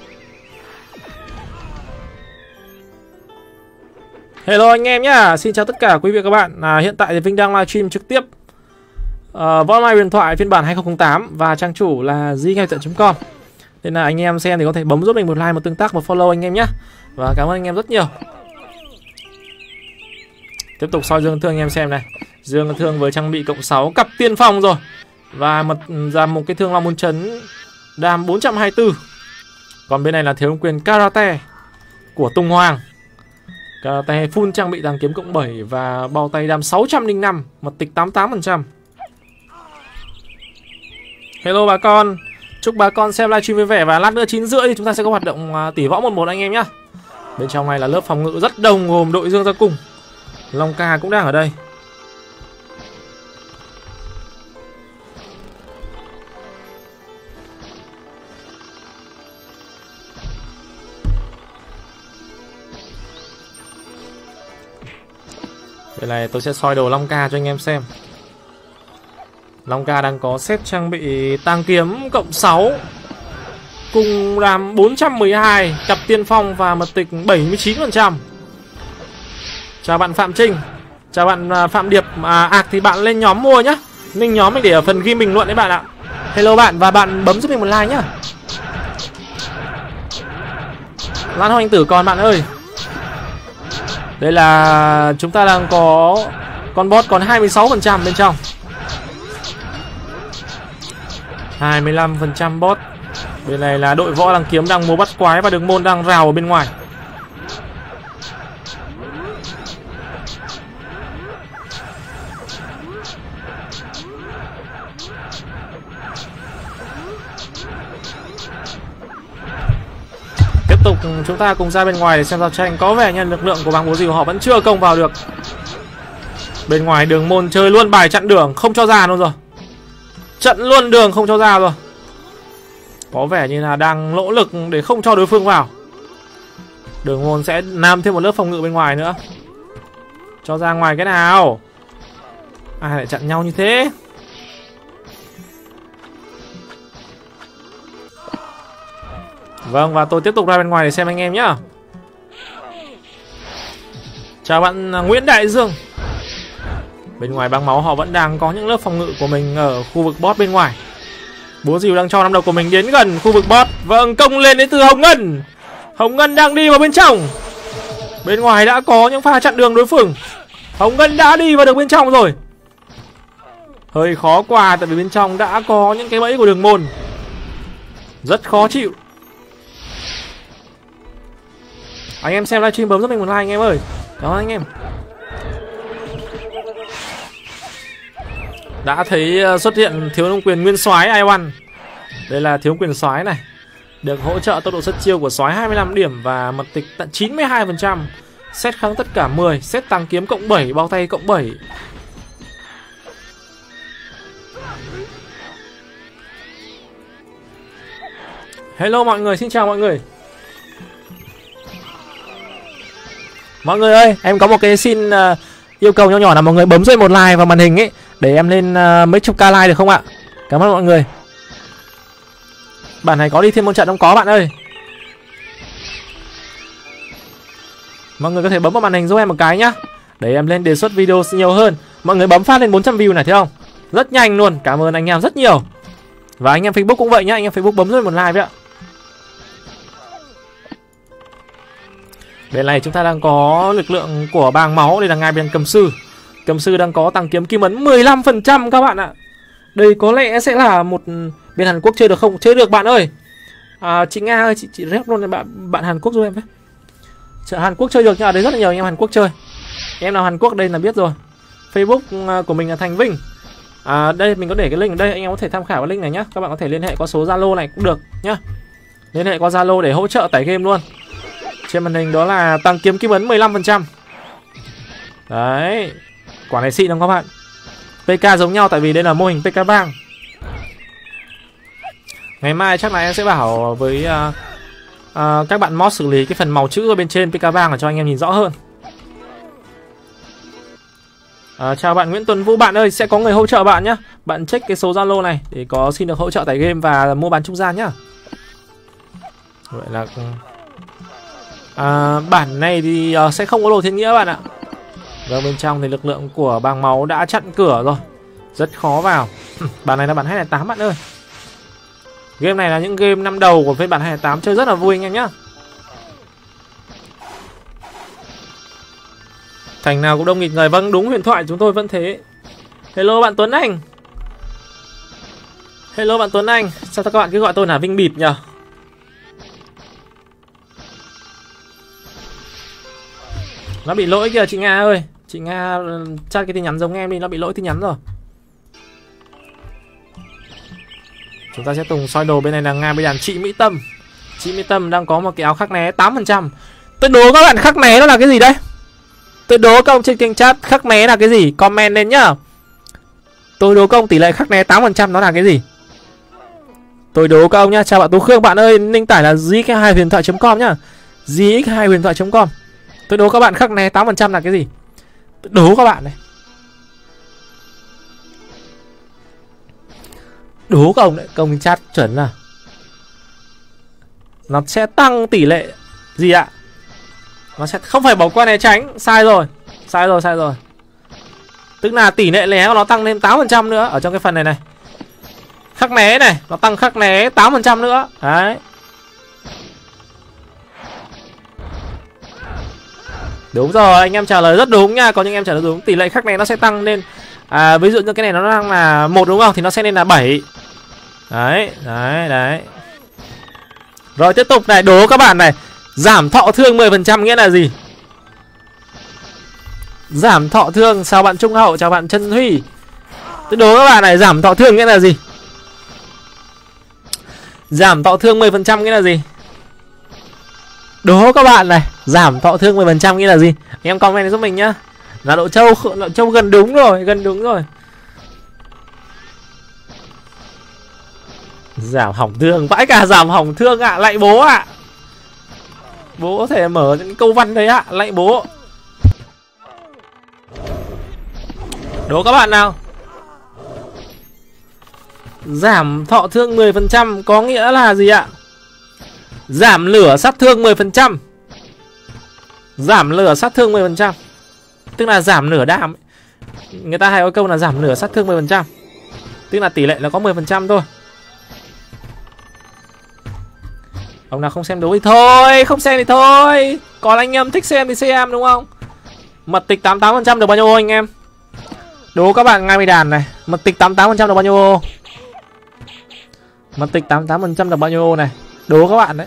Hello anh em nhá. Xin chào tất cả quý vị và các bạn. à, Hiện tại thì Vinh đang livestream trực tiếp Uh, Võ Mai Huyền Thoại phiên bản hai không không tám và trang chủ là zgame chấm com. Nên là anh em xem thì có thể bấm giúp mình một like, một tương tác, một follow anh em nhé. Và cảm ơn anh em rất nhiều. Tiếp tục soi Dương Thương anh em xem này. Dương Thương với trang bị cộng sáu, cặp tiên phong rồi. Và một ra một cái thương Long Môn Chấn đam bốn trăm hai mươi tư. Còn bên này là Thiếu Lâm Quyền Karate của Tùng Hoàng. Karate full trang bị tàng kiếm cộng bảy và bao tay đam sáu trăm lẻ năm, mật tịch tám mươi tám phần trăm. Hello bà con, chúc bà con xem livestream vui vẻ và lát nữa chín rưỡi thì chúng ta sẽ có hoạt động tỷ võ một một anh em nhé. Bên trong này là lớp phòng ngự rất đông gồm đội Dương Gia Cùng. Long Ca cũng đang ở đây. Đây này tôi sẽ soi đồ Long Ca cho anh em xem. Long Ca đang có set trang bị tang kiếm cộng sáu cùng đam bốn trăm mười hai, cặp tiên phong và mật tịch bảy mươi chín phần trăm. Chào bạn Phạm Trinh. Chào bạn Phạm Điệp. à, Ạc thì bạn lên nhóm mua nhá. Mình nhóm mình để ở phần ghi bình luận đấy bạn ạ. Hello bạn, và bạn bấm giúp mình một like nhá. Lan Hoa Anh Tử còn bạn ơi. Đây là chúng ta đang có con boss còn hai mươi sáu phần trăm bên trong. hai mươi lăm phần trăm boss. Bên này là đội võ đang kiếm đang múa bắt quái và đường môn đang rào ở bên ngoài. Tiếp tục chúng ta cùng ra bên ngoài để xem giao tranh. Có vẻ như lực lượng của bang búa rìu họ vẫn chưa công vào được. Bên ngoài đường môn chơi luôn bài chặn đường, không cho ra luôn rồi. Chặn luôn đường không cho ra rồi. Có vẻ như là đang nỗ lực để không cho đối phương vào. Đường môn sẽ làm thêm một lớp phòng ngự bên ngoài nữa. Cho ra ngoài cái nào. Ai lại chặn nhau như thế. Vâng, và tôi tiếp tục ra bên ngoài để xem anh em nhá. Chào bạn Nguyễn Đại Dương. Bên ngoài băng máu họ vẫn đang có những lớp phòng ngự của mình ở khu vực boss bên ngoài. Búa rìu đang cho năm đầu của mình đến gần khu vực boss. Vâng, công lên đến từ Hồng Ngân. Hồng Ngân đang đi vào bên trong. Bên ngoài đã có những pha chặn đường đối phương. Hồng Ngân đã đi vào được bên trong rồi. Hơi khó qua tại vì bên trong đã có những cái bẫy của đường môn. Rất khó chịu. Anh em xem livestream bấm giúp mình một like anh em ơi. Cảm ơn anh em. Đã thấy xuất hiện thiếu nông quyền nguyên soái i một. Đây là thiếu quyền soái này. Được hỗ trợ tốc độ xuất chiêu của soái hai mươi lăm điểm và mật tịch tận chín mươi hai phần trăm. Xét kháng tất cả mười, xét tăng kiếm cộng bảy, bao tay cộng bảy. Hello mọi người, xin chào mọi người. Mọi người ơi, em có một cái xin uh, yêu cầu nho nhỏ là mọi người bấm dây một like vào màn hình ấy để em lên uh, mấy chục k like được không ạ? Cảm ơn mọi người. Bản này có đi thêm một trận không có bạn ơi. Mọi người có thể bấm vào màn hình giúp em một cái nhá, để em lên đề xuất video nhiều hơn. Mọi người bấm phát lên bốn trăm view này thấy không? Rất nhanh luôn, cảm ơn anh em rất nhiều. Và anh em Facebook cũng vậy nhá, anh em Facebook bấm giúp một like vậy ạ. Bên này chúng ta đang có lực lượng của bang máu. Đây là ngài bên cầm sư. Cầm sư đang có tăng kiếm kim ấn mười lăm phần trăm các bạn ạ. Đây có lẽ sẽ là một bên Hàn Quốc chơi được không? Chơi được bạn ơi. À, chị Nga ơi, chị, chị rep luôn bạn, bạn Hàn Quốc giúp em với. Chợ Hàn Quốc chơi được nhưng ở đây rất là nhiều anh em Hàn Quốc chơi. Em nào Hàn Quốc đây là biết rồi. Facebook của mình là Thành Vinh. À, đây mình có để cái link ở đây, anh em có thể tham khảo cái link này nhá. Các bạn có thể liên hệ qua số Zalo này cũng được nhá. Liên hệ qua Zalo để hỗ trợ tải game luôn. Trên màn hình đó là tăng kiếm kim ấn mười lăm phần trăm. Đấy. Quả này xịn không các bạn? pê ca giống nhau tại vì đây là mô hình pê ca bang. Ngày mai chắc là em sẽ bảo với uh, uh, các bạn mod xử lý cái phần màu chữ ở bên trên pê ca bang để cho anh em nhìn rõ hơn. uh, Chào bạn Nguyễn Tuấn Vũ. Bạn ơi, sẽ có người hỗ trợ bạn nhé. Bạn check cái số Zalo này để có xin được hỗ trợ tải game và mua bán trung gian nhá. Vậy là à, bản này thì uh, sẽ không có đồ thiên nghĩa bạn ạ. Và bên trong thì lực lượng của bang máu đã chặn cửa rồi, rất khó vào. Bản này là bản hai không tám bạn ơi. Game này là những game năm đầu của phiên bản hai không tám, chơi rất là vui anh em nhá. Thành nào cũng đông nghịch người. Vâng, đúng, huyền thoại chúng tôi vẫn thế. Hello bạn Tuấn Anh. Hello bạn Tuấn Anh. Sao các bạn cứ gọi tôi là Vinh Bịp nhờ? Nó bị lỗi kìa chị Nga ơi. Chị Nga chat cái tin nhắn giống em đi, nó bị lỗi tin nhắn rồi. Chúng ta sẽ cùng soi đồ. Bên này là Nga bên đàn chị Mỹ Tâm. Chị Mỹ Tâm đang có một cái áo khắc né tám phần trăm. Tôi đố các bạn khắc né nó là cái gì đấy? Tôi đố các ông trên kênh chat khắc né là cái gì? Comment lên nhá. Tôi đố các ông tỷ lệ khắc né tám phần trăm nó là cái gì? Tôi đố các ông nhá. Chào bạn Tú Khương. Bạn ơi, link tải là gi x hai huyền thoại chấm com nhá. gi x hai huyền thoại chấm com. Tôi đố các bạn khắc né tám phần trăm là cái gì? Tôi đố các bạn này. Đố các ông đấy, công chat chuẩn là nó sẽ tăng tỷ lệ gì ạ? Nó sẽ không phải bỏ qua né tránh. Sai rồi. Sai rồi, sai rồi. Tức là tỷ lệ né của nó tăng lên tám phần trăm nữa. Ở trong cái phần này này, khắc né này, nó tăng khắc né tám phần trăm nữa. Đấy. Đúng rồi, anh em trả lời rất đúng nha. Có những em trả lời đúng. Tỷ lệ khắc này nó sẽ tăng lên. À, ví dụ như cái này nó đang là một đúng không? Thì nó sẽ lên là bảy. Đấy, đấy, đấy. Rồi tiếp tục này, đố các bạn này. Giảm thọ thương mười phần trăm nghĩa là gì? Giảm thọ thương, chào bạn Trung Hậu, chào bạn Trân Huy. Tôi đố các bạn này, giảm thọ thương nghĩa là gì? Giảm thọ thương mười phần trăm nghĩa là gì? Đố các bạn này, giảm thọ thương mười phần trăm nghĩa là gì? Anh em comment giúp mình nhá. Là độ trâu, độ trâu gần đúng rồi, gần đúng rồi. Giảm hỏng thương, vãi cả giảm hỏng thương ạ, à. Lạy bố ạ. À. Bố có thể mở những câu văn đấy ạ, à. Lạy bố. Đố các bạn nào. Giảm thọ thương mười phần trăm có nghĩa là gì ạ? Giảm lửa sát thương mười phần trăm. Giảm lửa sát thương mười phần trăm. Tức là giảm nửa đam. Người ta hay có câu là giảm lửa sát thương mười phần trăm. Tức là tỷ lệ là có mười phần trăm thôi. Ông nào không xem đấu thì thôi, không xem thì thôi. Còn anh em thích xem thì xem đúng không? Mật tịch tám mươi tám phần trăm được bao nhiêu ô anh em? Đố các bạn ngay mì đàn này. Mật tịch tám mươi tám phần trăm được bao nhiêu ô? Mật tịch tám mươi tám phần trăm được bao nhiêu ô này? Đố các bạn đấy.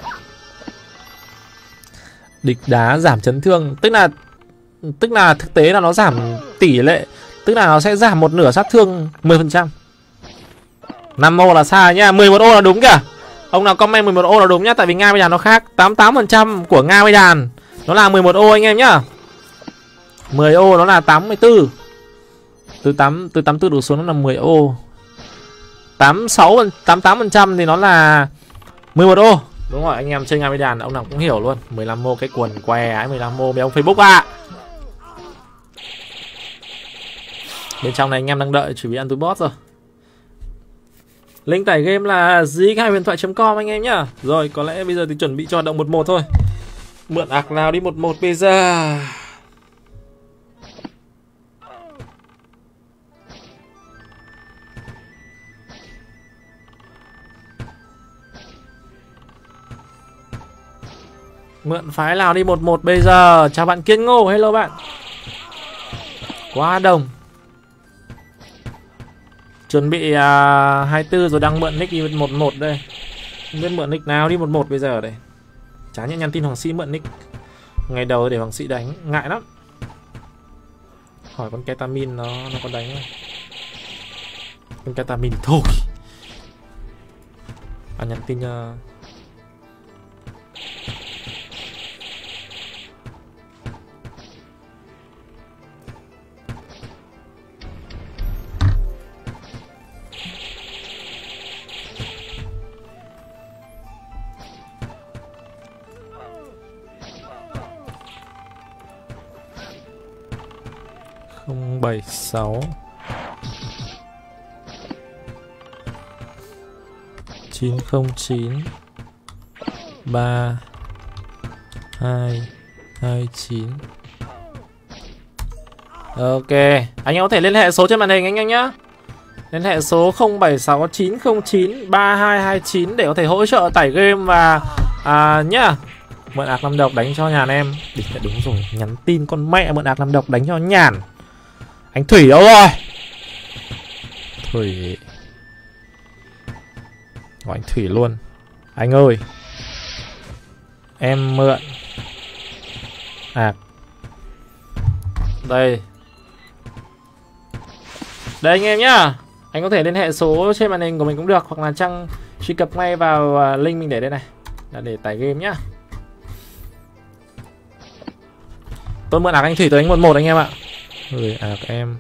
Địch đá giảm chấn thương. Tức là Tức là thực tế là nó giảm tỷ lệ. Tức là nó sẽ giảm một nửa sát thương mười phần trăm. năm ô là sai nhá. mười một ô là đúng kìa. Ông nào comment mười một ô là đúng nhá. Tại vì Nga với đàn nó khác. tám mươi tám phần trăm của Nga với đàn nó là mười một ô anh em nhá. mười ô nó là tám mươi tư. Từ tám từ tám mươi tư đổ xuống nó là mười ô. tám mươi sáu tám mươi tám phần trăm thì nó là mười một ô. Đúng rồi, anh em chơi Nga với đàn ông nào cũng hiểu luôn. mười lăm ô cái quần què ấy, mười lăm ô mấy ông Facebook ạ. À. Bên trong này anh em đang đợi chuẩn bị ăn túi boss rồi. Link tải game là dí hai huyền thoại chấm com anh em nhá. Rồi, có lẽ bây giờ thì chuẩn bị cho hoạt động một một thôi. Mượn ạc nào đi một một bây giờ. Mượn phái nào đi một một bây giờ. Chào bạn Kiên Ngô, hello bạn. Quá đồng. Chuẩn bị uh, hai mươi tư rồi đang mượn nick đi một một đây. Không biết mượn nick nào đi một một bây giờ đây. Chả nhẽ nhắn tin Hoàng Sĩ mượn nick ngày đầu để Hoàng Sĩ đánh, ngại lắm. Hỏi con ketamin nó nó có đánh không? Con ketamin thôi. À nhắn tin uh... không bảy sáu chín không chín ba hai hai chín. Ok, anh em có thể liên hệ số trên màn hình anh em nhé. Liên hệ số không bảy sáu chín không chín ba hai hai chín để có thể hỗ trợ tải game và à, nhá. Mượn ạc năm độc đánh cho nhàn em. Địch đã đúng rồi, nhắn tin con mẹ mượn ạc năm độc đánh cho nhàn. Anh Thủy đâu rồi? Thủy. Gọi anh Thủy luôn. Anh ơi, em mượn ạc. Đây. Đây anh em nhá. Anh có thể liên hệ số trên màn hình của mình cũng được. Hoặc là Trăng truy cập ngay vào link mình để đây này. Là để tải game nhá. Tôi mượn ạc anh Thủy tới đánh một một anh em ạ. Rồi ạc em.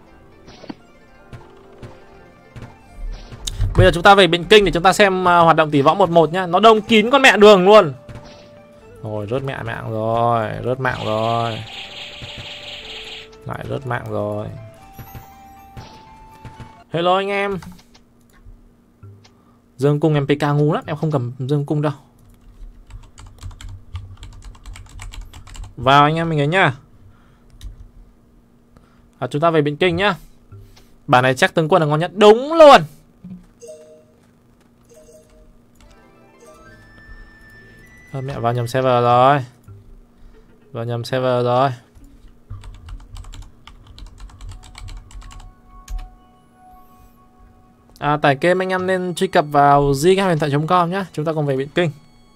Bây giờ chúng ta về bên kênh để chúng ta xem uh, hoạt động tỷ võ một một nhá. Nó đông kín con mẹ đường luôn. Rồi rớt mẹ mạng rồi. Rớt mạng rồi. Lại rớt mạng rồi. Hello anh em. Dương cung em pê ca ngu lắm. Em không cầm dương cung đâu. Vào anh em mình ấy nhá. À, chúng ta về bên kênh nhá. Bản này chắc tướng quân là ngon nhất. Đúng luôn. À, mẹ vào nhầm server rồi. Vào nhầm server rồi. À, tải game anh em nên truy cập vào zgamehuyền chấm com nhé. Chúng ta cùng về Biện Kinh.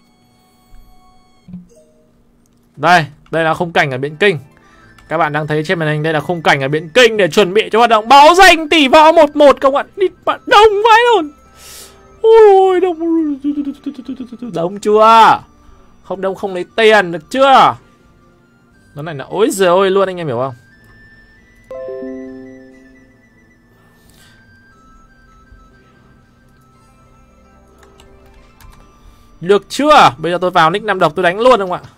Đây, đây là khung cảnh ở Biện Kinh. Các bạn đang thấy trên màn hình đây là khung cảnh ở Biện Kinh để chuẩn bị cho hoạt động báo danh tỷ võ một một các bạn. Đi bạn đông vãi luôn. Ôi đông. Đông chưa? Không đông không lấy tiền được chưa? Nó này là ối giời ơi luôn, anh em hiểu không? Được chưa? Bây giờ tôi vào nick năm độc tôi đánh luôn không ạ?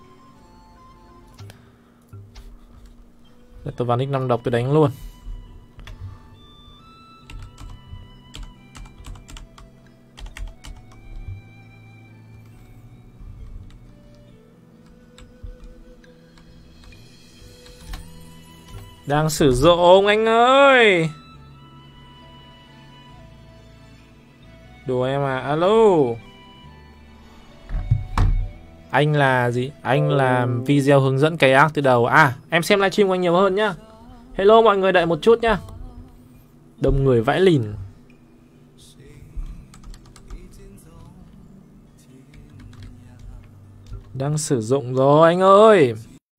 Để tôi vào nick năm độc tôi đánh luôn. Đang sử dụng anh ơi. Đùa em à. Alo. Anh là gì? Anh làm video hướng dẫn cày ác từ đầu. À, em xem livestream của anh nhiều hơn nhá. Hello mọi người, đợi một chút nhá. Đông người vãi lìn. Đang sử dụng rồi anh ơi.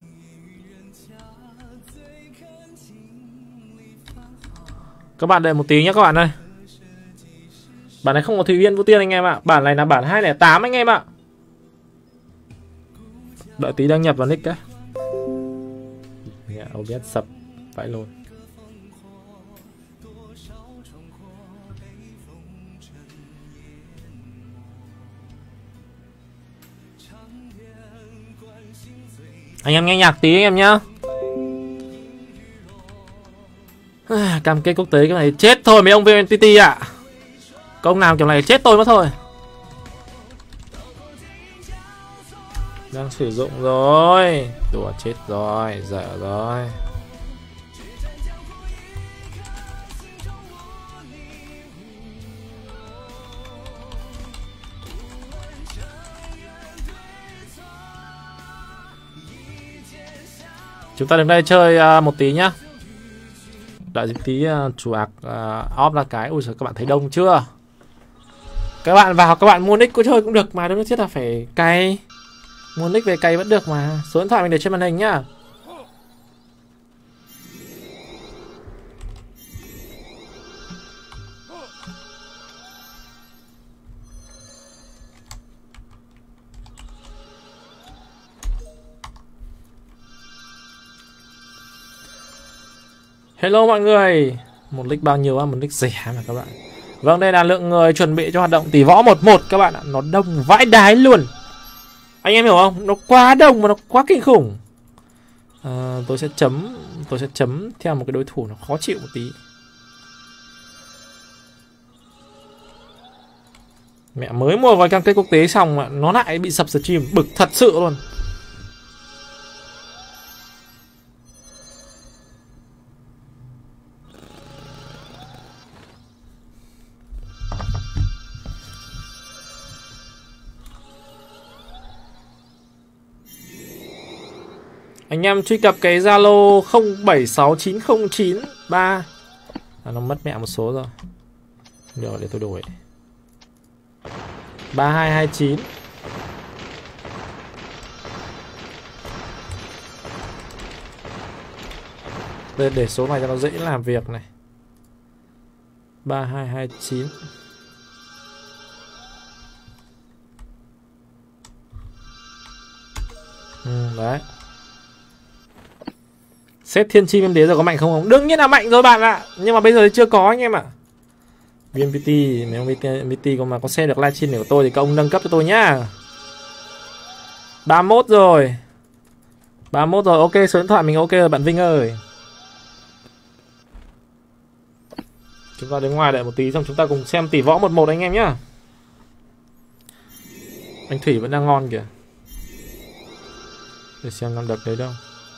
Các bạn đợi một tí nhé các bạn ơi. Bản này không có Thủy Uyên Vũ Tiên anh em ạ. Bản này là bản hai không tám anh em ạ. Đợi tí đăng nhập vào nick đấy. Nhà ô biết sập vãi luôn. Anh em nghe nhạc tí anh em nhá. Cam kết quốc tế cái này chết thôi mấy ông vê en pê tê ạ. Công nào kiểu này chết tôi mất thôi. Đang sử dụng rồi. Đùa chết rồi. Dở rồi. Chúng ta đứng đây chơi uh, một tí nhá. Đợi tí uh, chủ ạc uh, off là cái. Ui giời, các bạn thấy đông chưa? Các bạn vào các bạn mua nick có chơi cũng được mà, đâu nhất thiết là phải cày. Mua nick về cày vẫn được mà. Số điện thoại mình để trên màn hình nhá. Hello mọi người. Một nick bao nhiêu á? Một nick rẻ mà các bạn. Vâng, đây là lượng người chuẩn bị cho hoạt động tỷ võ một một các bạn ạ. Nó đông vãi đái luôn. Anh em hiểu không? Nó quá đông mà nó quá kinh khủng. à, Tôi sẽ chấm Tôi sẽ chấm theo một cái đối thủ nó khó chịu một tí. Mẹ mới mua gói cam kết quốc tế xong mà nó lại bị sập stream. Bực thật sự luôn. Anh em truy cập cái Zalo không bảy sáu chín không chín ba. À, nó mất mẹ một số rồi. Được, để tôi đổi. ba hai hai chín. Để, để số này cho nó dễ làm việc này. ba hai hai chín. Ừ, đấy. Xếp thiên chim em đế rồi có mạnh không không? Đương nhiên là mạnh rồi bạn ạ. Nhưng mà bây giờ thì chưa có anh em ạ. vê en pê tê, nếu vê en pê tê mà có xe được livestream của tôi thì các ông nâng cấp cho tôi nhá. ba mươi mốt rồi. ba mươi mốt rồi, ok, số điện thoại mình ok rồi bạn Vinh ơi. Chúng ta đứng ngoài đợi một tí xong chúng ta cùng xem tỷ võ một một anh em nhá. Anh Thủy vẫn đang ngon kìa. Để xem năm đợt đấy đâu.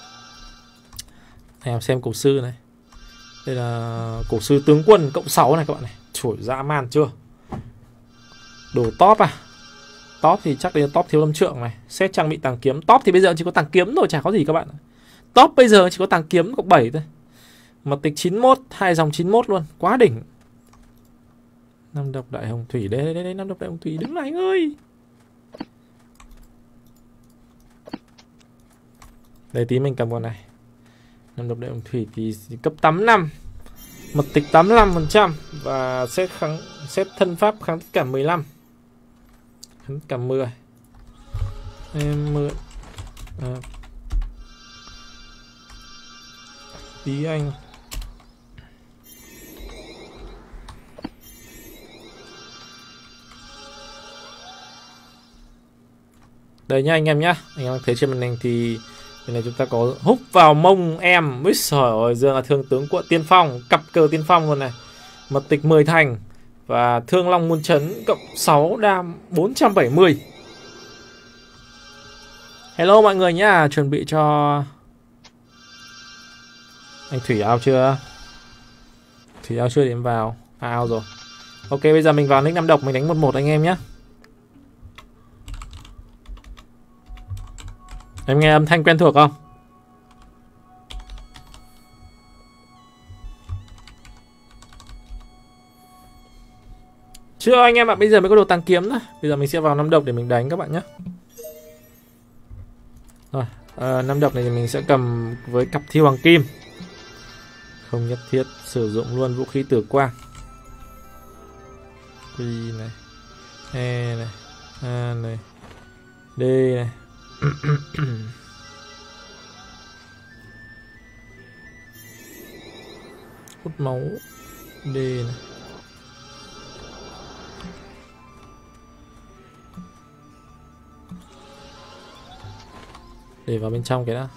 Em xem cổ sư này. Đây là cổ sư tướng quân cộng sáu này các bạn này. Chổi dã man chưa? Đồ top à. Top thì chắc đến top thiếu lâm trượng này. Set trang bị tàng kiếm. Top thì bây giờ chỉ có tàng kiếm thôi, chả có gì các bạn. Top bây giờ chỉ có tàng kiếm cộng bảy thôi. Mật tịch chín mốt, hai dòng chín mốt luôn, quá đỉnh. Năm độc đại hồng thủy, đây đây đây, năm độc đại hồng thủy, đứng lại anh ơi. Đây tí mình cầm con này. Năm độc đại hồng thủy thì cấp tám mươi lăm. Mật tịch tám mươi lăm phần trăm và set kháng set thân pháp kháng tất cả mười lăm. Kháng tất cả mười. Em mượn à. Tí anh. Đây nhá anh em nhá. Anh em thấy trên màn hình thì cái này chúng ta có húc vào mông em. Úi trời ơi, Dương là thương tướng quận tiên phong, cặp cờ tiên phong luôn này. Mật tịch mười thành và thương long muôn chấn cộng sáu đam bốn trăm bảy mươi. Hello mọi người nhá, chuẩn bị cho anh Thủy ao chưa? Thủy ao chưa thì em vào. À, ao rồi. Ok, bây giờ mình vào nick năm độc, mình đánh một một anh em nhé. Em nghe âm thanh quen thuộc không? Chưa anh em ạ, bây giờ mới có đồ tàng kiếm thôi. Bây giờ mình sẽ vào năm độc để mình đánh các bạn nhé. Rồi, à, năm độc này thì mình sẽ cầm với cặp thi hoàng kim. Không nhất thiết sử dụng luôn vũ khí tử quang. Quy này, E này, A này, D này. Hút máu D này. Để vào bên trong cái đã.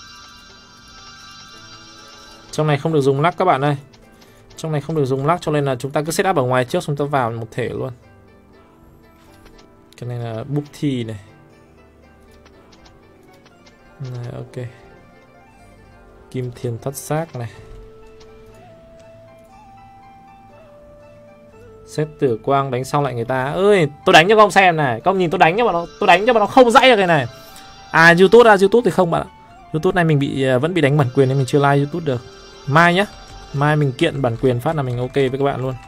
Trong này không được dùng lắc các bạn ơi. Trong này không được dùng lắc cho nên là chúng ta cứ setup ở ngoài trước, chúng ta vào một thể luôn. Cái này là búp thi này. Này, ok. Kim thiên thất xác này. Xếp tử quang đánh xong lại người ta. Ơi, tôi đánh cho các ông xem này. Các ông nhìn tôi đánh cho bọn nó, tôi đánh cho bọn nó không dãy được cái này. À YouTube, à YouTube thì không bạn ạ. YouTube này mình bị vẫn bị đánh bản quyền nên mình chưa like YouTube được. Mai nhá. Mai mình kiện bản quyền phát là mình ok với các bạn luôn.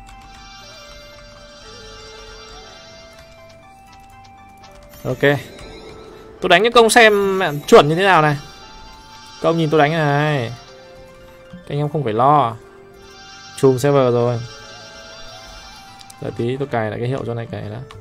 Ok. Tôi đánh cho công xem chuẩn như thế nào này. Công nhìn tôi đánh này. Các anh em không phải lo. Chùm server rồi. Đợi tí tôi cài lại cái hiệu cho này cài đã.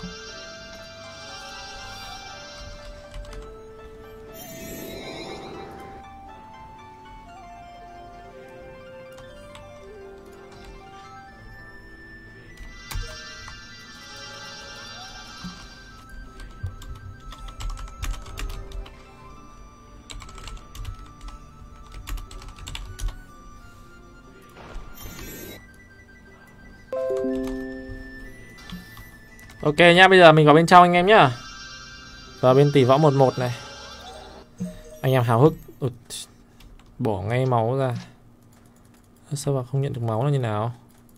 Ok nhá, bây giờ mình vào bên trong anh em nhá. Vào bên tỷ võ một một này. Anh em hào hức. Ụt, bỏ ngay máu ra. Sao mà không nhận được máu là như nào?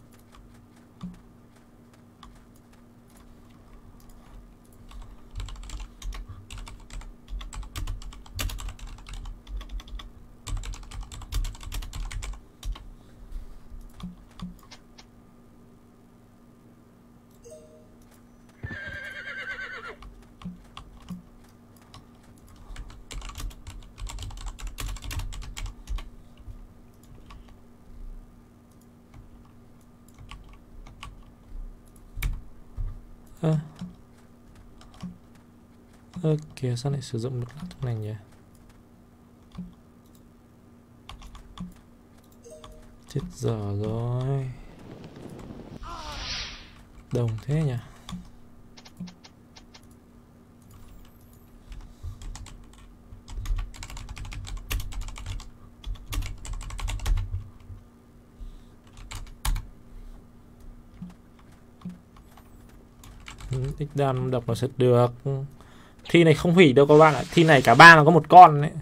À. Ơ kìa, sao lại sử dụng được lắc này nhỉ? Chết dở rồi. Đồng thế nhỉ? Tích đam độc nó sẽ được. Thi này không hủy đâu các bạn ạ. Thi này cả ba nó có một con đấy.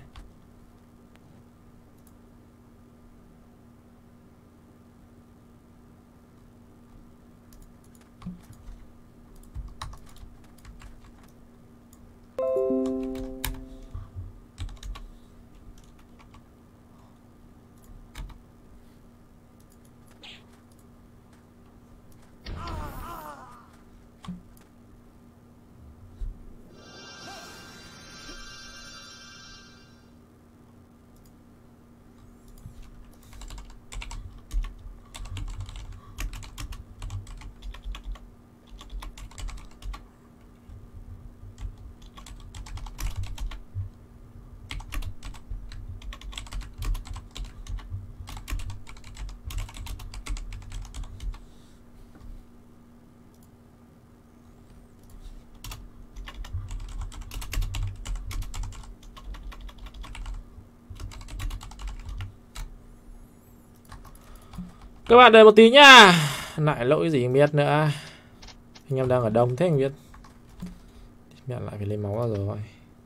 Các bạn đợi một tí nhá. Lại lỗi gì không biết nữa. Anh em đang ở đông thế anh biết. Mẹ lại phải lấy máu ra rồi.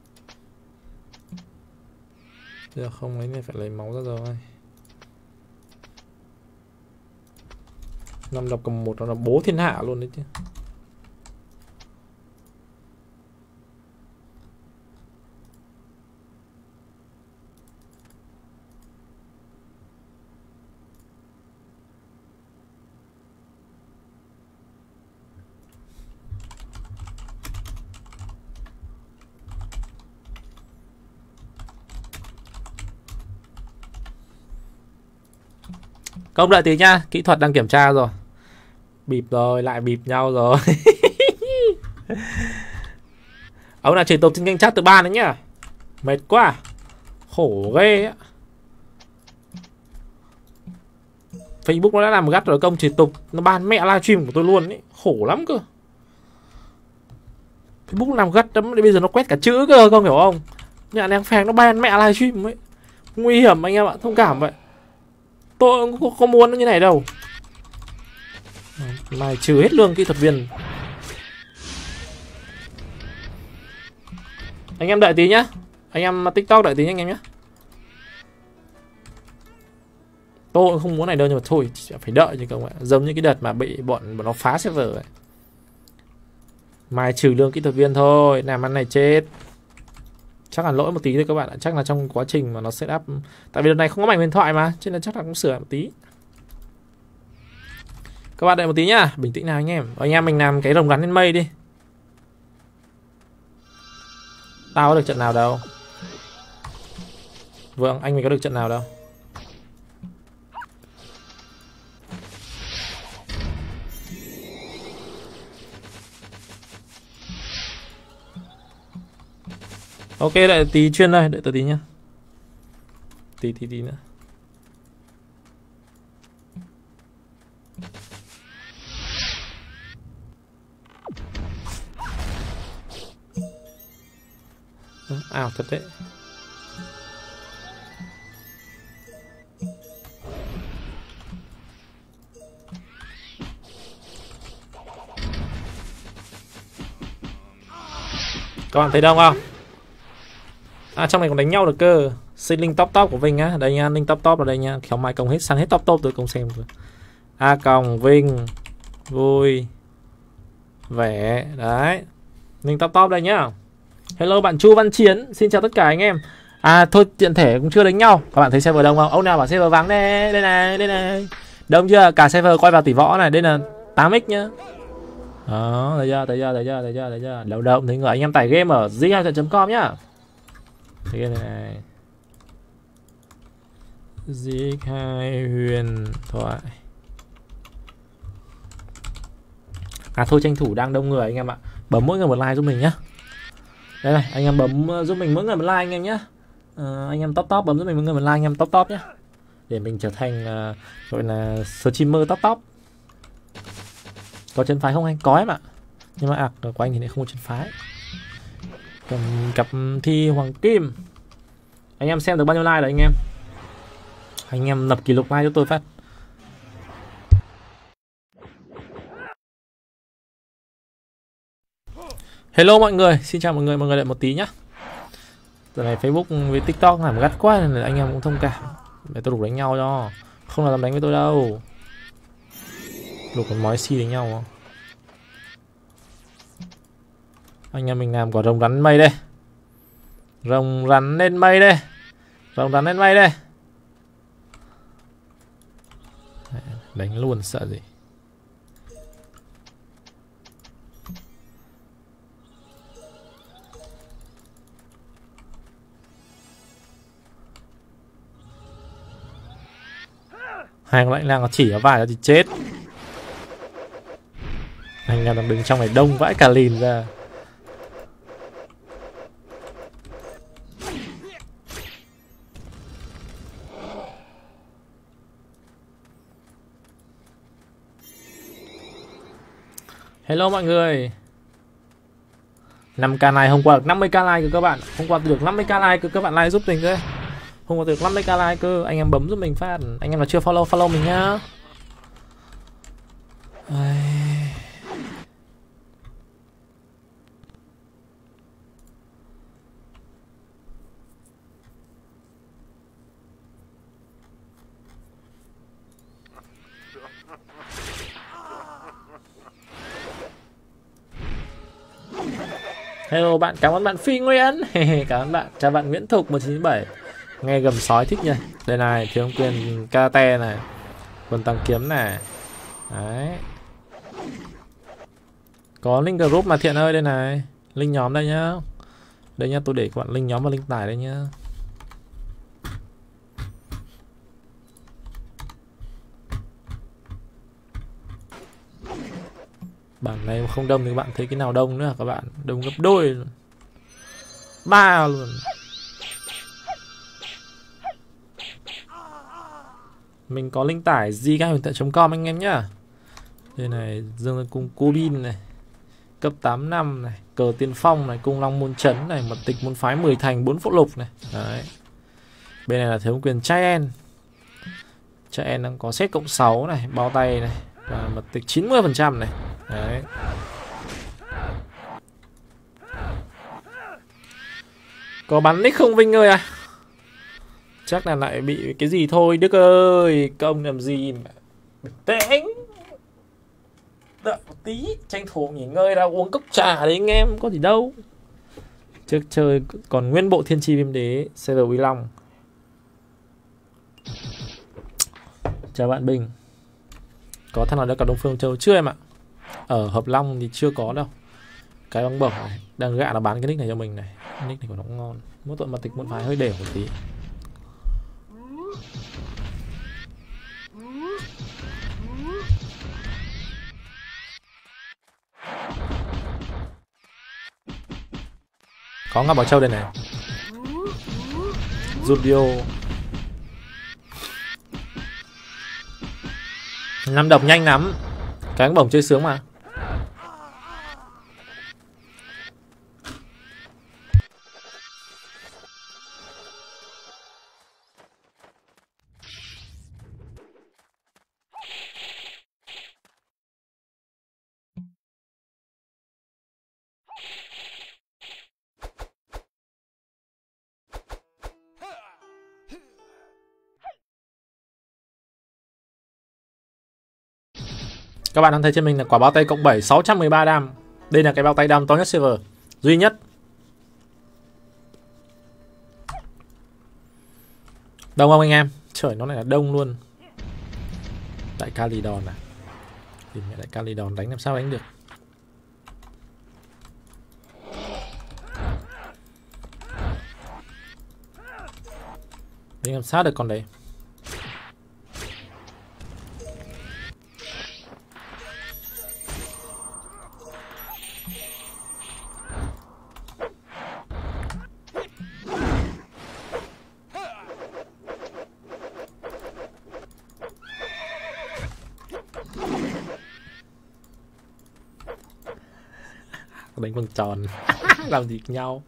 Giờ không lấy nên phải lấy máu ra rồi. Năm độc cầm một nó là bố thiên hạ luôn đấy chứ. Công đợi tí nha, kỹ thuật đang kiểm tra rồi. Bịp rồi, lại bịp nhau rồi. Ông nào chỉ tục trên kênh chat từ ba đấy nhá. Mệt quá. Khổ ghê á. Facebook nó đã làm gắt rồi, công chỉ tục nó ban mẹ livestream của tôi luôn ấy. Khổ lắm cơ. Facebook làm gắt lắm, bây giờ nó quét cả chữ cơ, không hiểu không? Nhà đang phèn nó ban mẹ livestream ấy. Nguy hiểm anh em ạ, thông cảm vậy. Tôi không có muốn nó như này đâu. Mày trừ hết lương kỹ thuật viên. Anh em đợi tí nhá. Anh em TikTok đợi tí nhá anh em nhá. Tôi không muốn này đâu nhưng mà thôi phải đợi chứ không ạ. Giống như cái đợt mà bị bọn, bọn nó phá server ấy. Mày trừ lương kỹ thuật viên thôi. Làm ăn này chết. Chắc là lỗi một tí thôi các bạn ạ. Chắc là trong quá trình mà nó setup. Tại vì đợt này không có mảnh huyền thoại mà, cho nên chắc là cũng sửa một tí. Các bạn đợi một tí nhá. Bình tĩnh nào anh em. Anh em mình làm cái rồng rắn lên mây đi. Tao có được trận nào đâu. Vâng, anh mình có được trận nào đâu. Ok, đợi tí chuyên đây, đợi tí nhá. Tí tí tí nữa. Ảo thật đấy. Các bạn thấy đông không? À, trong này còn đánh nhau được cơ. Xin link top top của Vinh á. Đây nha, link top top ở đây nha. Khéo mai công hết sang hết top top tôi công xem rồi. A còng Vinh vui vẻ đấy. Link top top đây nhá. Hello bạn Chu Văn Chiến, xin chào tất cả anh em. À thôi tiện thể cũng chưa đánh nhau. Các bạn thấy server đông không? Ông nào bảo server vắng đây, đây này, đây này. Đông chưa? Cả server quay vào tỷ võ này, đây là tám x nhá. Đó, thấy chưa, thấy chưa, thấy chưa, thấy chưa, thấy chưa. Đầu động thấy người anh em tải game ở z hai chấm com nhá. Cái này này. Z hai huyền thoại. À thôi tranh thủ đang đông người anh em ạ. Bấm mỗi người một like giúp mình nhá. Đây này, anh em bấm giúp mình mỗi người một like anh em nhá. À, anh em top top bấm giúp mình mỗi người một like anh em top top nhá. Để mình trở thành uh, gọi là streamer top top. Có chân phái không anh? Có em ạ. Nhưng mà ạc à, của anh thì lại không có chân phái. Cầm cặp thi hoàng kim. Anh em xem được bao nhiêu like rồi anh em? Anh em lập kỷ lục like cho tôi phát. Hello mọi người, xin chào mọi người, mọi người đợi một tí nhá. Giờ này Facebook với TikTok làm gắt quá nên là anh em cũng thông cảm. Để tôi đủ đánh nhau cho. Không là dám đánh với tôi đâu. Đủ còn mói xi đánh nhau không? Anh em mình làm quả rồng rắn mây đây. Rồng rắn lên mây đây. Rồng rắn lên mây đây. Đánh luôn sợ gì. Hàng lãnh lang nó chỉ ở vài thì chết. Anh em đang đứng trong này đông vãi cả lìn ra. Hello mọi người. năm k like hôm qua được năm mươi k like cơ các bạn. Hôm qua được năm mươi k like cơ các bạn like giúp mình cơ. Hôm qua được năm mươi k like cơ. Anh em bấm giúp mình phát. Anh em là chưa follow follow mình nhá. Ai... Hello bạn, cảm ơn bạn Phi Nguyễn. Cảm ơn bạn, chào bạn Nguyễn Thục một chín chín bảy. Nghe gầm sói thích nhỉ. Đây này, thiếu quyền karate này, quần tăng kiếm này. Đấy. Có link group mà Thiện ơi, đây này. Link nhóm đây nhá. Đây nhá, tôi để các bạn link nhóm và link tải đây nhá. Bản này không đông thì các bạn thấy cái nào đông nữa hả các bạn? Đông gấp đôi luôn. Ba luôn. Mình có link tải zgai chấm com anh em nhá. Đây này, Dương Cung Cô Bin này, cấp tám năm này, cờ tiên phong này, cung long môn chấn này, mật tịch môn phái mười thành bốn phụ lục này. Đấy. Bên này là thiếu quyền trai en. Trai en đang có set cộng sáu này, bao tay này, và mật tịch chín mươi phần trăm này. Đấy. Có bắn nick không Vinh ơi à? Chắc là lại bị cái gì thôi Đức ơi. Công làm gì mà bình tĩnh. Đợi một tí, tranh thủ nghỉ ngơi ra uống cốc trà đấy anh em, có gì đâu. Trước chơi còn nguyên bộ thiên chi viêm đế, server Uy Long. Chào bạn Bình. Có thằng nào đã cả Đông Phương Châu chưa em ạ? Ở Hợp Long thì chưa có đâu. Cái băng bổng này, đang gạ nó bán cái nick này cho mình này. Nick này của nó cũng ngon. Mỗi tội mà tịch muốn phái hơi đều một tí. Có Ngọc Bảo Châu đây này. Judio. Năm độc nhanh lắm. Cái bóng bổng chơi sướng mà. Các bạn đang thấy trên mình là quả bao tay cộng bảy sáu trăm mười ba đam. Đây là cái bao tay đam to nhất server, duy nhất. Đông không anh em? Trời, nó này là đông luôn. Đại ca lì đòn à? Tìm mẹ đại ca lì đòn đánh làm sao đánh được. Đánh làm sao được con đấy. Đánh vòng tròn. Làm gì nhau.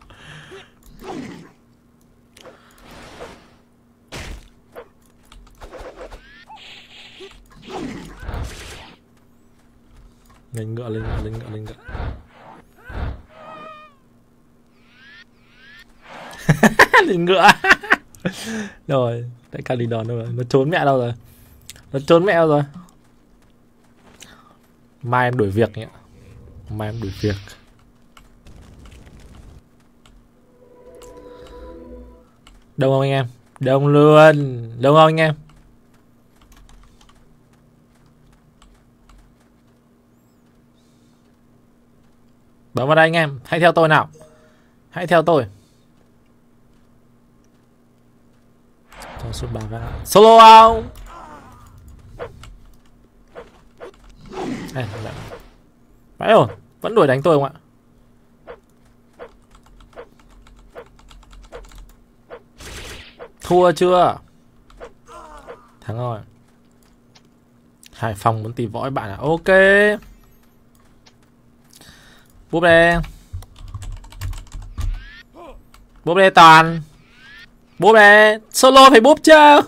Lên ngựa, lên ngựa, lên ngựa, lên ngựa. Lên ngựa. Rồi, tại ca đi đòn đâu rồi. Nó trốn mẹ đâu rồi. Nó trốn mẹ đâu rồi. Mai em đuổi việc nhỉ. Mai em đuổi việc. Đông không anh em? Đông luôn. Đông không anh em? Bấm vào đây anh em. Hãy theo tôi nào. Hãy theo tôi. Cho số ba vào. Solo không? Phải rồi. Vẫn đuổi đánh tôi không ạ? Thua chưa? Thắng rồi. Hải Phòng muốn tìm võ bạn à? Ok. Búp đê. Búp đê toàn. Búp đê. Solo phải búp chứ. Ơ,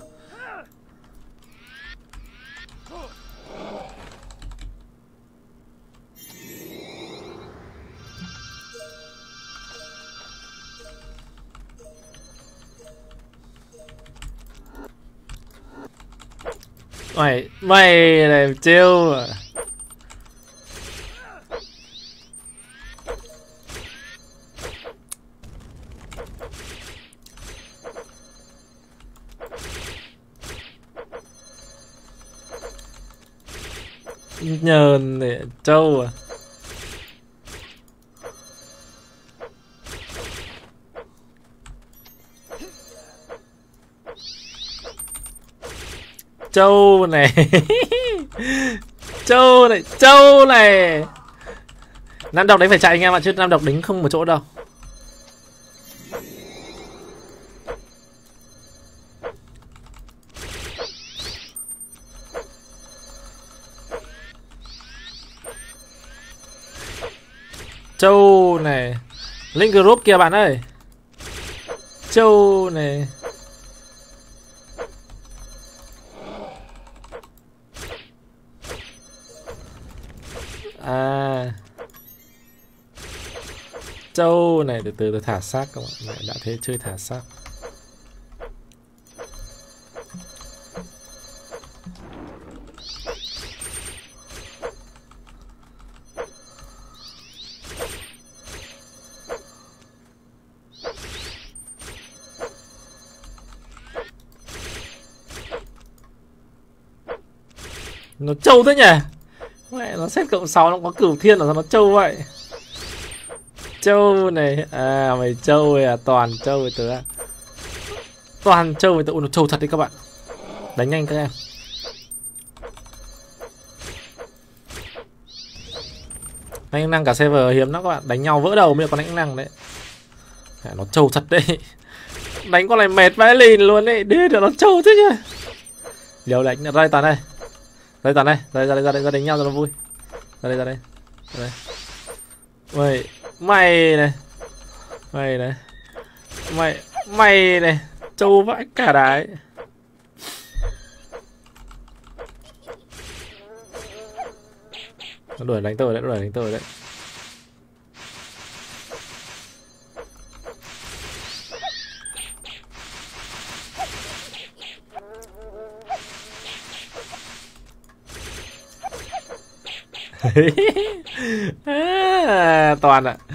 Mày mày này trêu. Nhờn này trâu à. Châu này. Châu này, châu này. Nam độc đánh phải chạy anh em ạ, chứ nam độc đánh không một chỗ đâu. Châu này. Link group kìa bạn ơi. Châu này. À. Châu này, từ từ tôi thả xác các bạn. Mẹ đã thế chơi thả xác. Nó trâu thế nhỉ? Mẹ nó xét cộng sáu nó có cửu thiên ở sao nó trâu vậy? Trâu này, à mày trâu à, toàn trâu với tớ à. Toàn trâu với tớ, nó trâu thật đấy các bạn. Đánh nhanh các em. Đánh năng cả server hiếm lắm các bạn, đánh nhau vỡ đầu mới có đánh năng đấy. À, nó trâu thật đấy. Đánh con này mệt vãi lìn luôn đấy, đi được nó trâu thế chứ. Liều đánh ra đây toàn đây. Đây toàn đây, ra đây ra đây ra đánh nhau cho nó vui. Ra đây ra đây. Ra đây. Mày mày này. Mày này. Mày mày này, trâu vãi cả đái. Nó đuổi đánh tôi đấy, nó đuổi đánh tôi đấy. À, toàn ạ.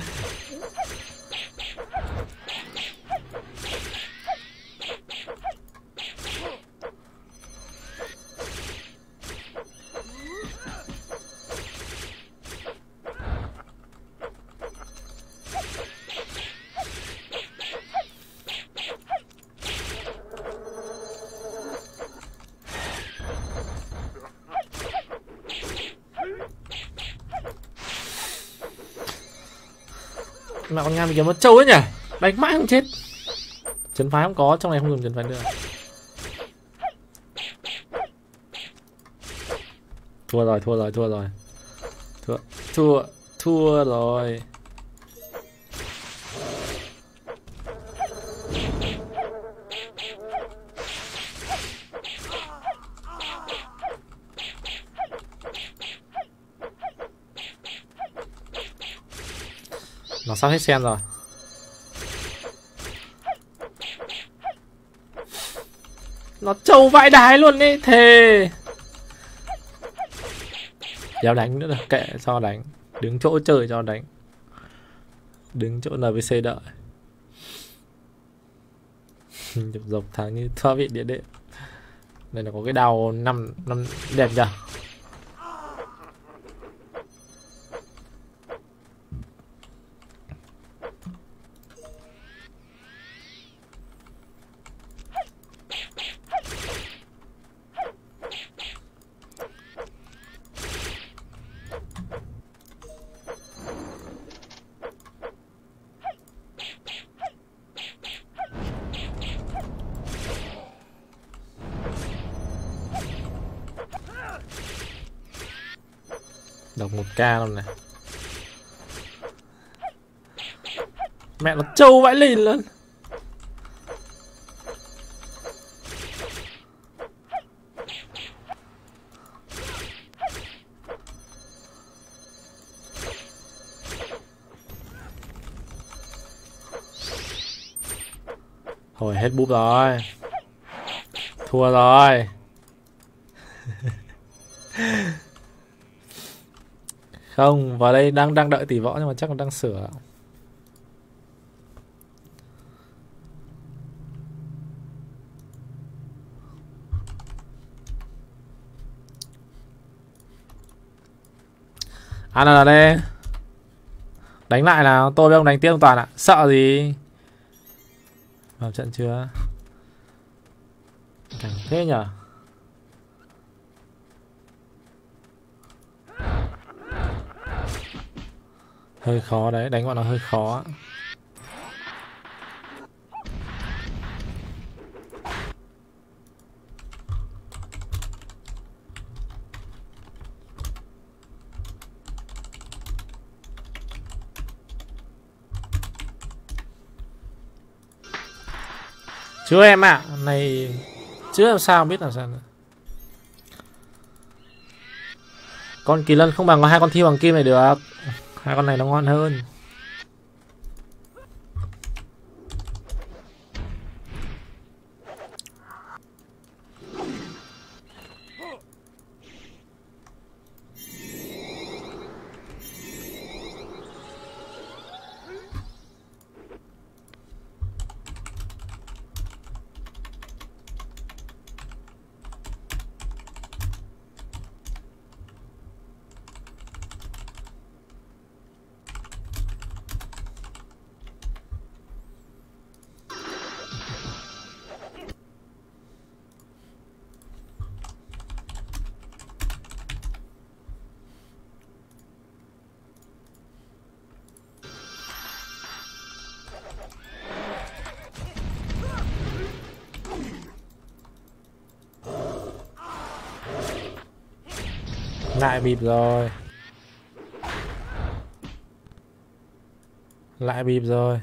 Mà con Nga mình kiếm mất trâu ấy nhỉ. Đánh mãi không chết. Chấn phái không có, trong này không dùng chấn phái nữa. Thua rồi, thua rồi, thua rồi. Thua, thua, thua rồi. Nó sắp hết sen rồi. Nó trâu vãi đái luôn đấy, thề. Đéo đánh nữa đâu, kệ cho đánh. Đứng chỗ chơi cho đánh. Đứng chỗ en pê xê đợi. Nhập dọc thằng như thoa vị địa đệm. Đây là có cái đào năm năm đẹp nhỉ. Đọc một k luôn này. Mẹ nó trâu vãi lìn luôn. Hồi hết búp rồi. Thua rồi. Không, vào đây đang đang đợi tỷ võ nhưng mà chắc là đang sửa. À là đây. Đánh lại nào, tôi với ông đánh tiếp ông Toàn ạ. Sợ gì? Vào trận chưa? Cảnh thế nhở? Hơi khó đấy, đánh bọn nó hơi khó. Chưa em ạ, à, này chưa làm sao biết làm sao nữa. Con kỳ lân không bằng có hai con thi hoàng kim này được. Hai con này nó ngon hơn. Lại bịp rồi. Lại bịp rồi.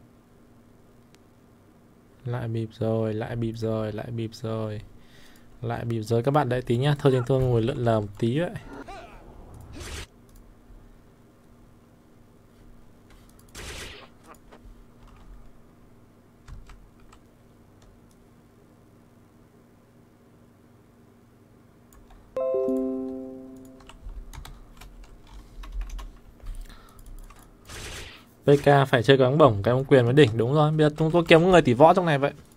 Lại bịp rồi, lại bịp rồi, lại bịp rồi. Lại bịp rồi các bạn đợi tí nhá. Thôi chúng tôi ngồi lượn lờ một tí vậy. pê ca phải chơi cái bóng bổng, cái bóng quyền mới đỉnh. Đúng rồi, bây giờ chúng tôi kiếm người tỷ võ trong này vậy.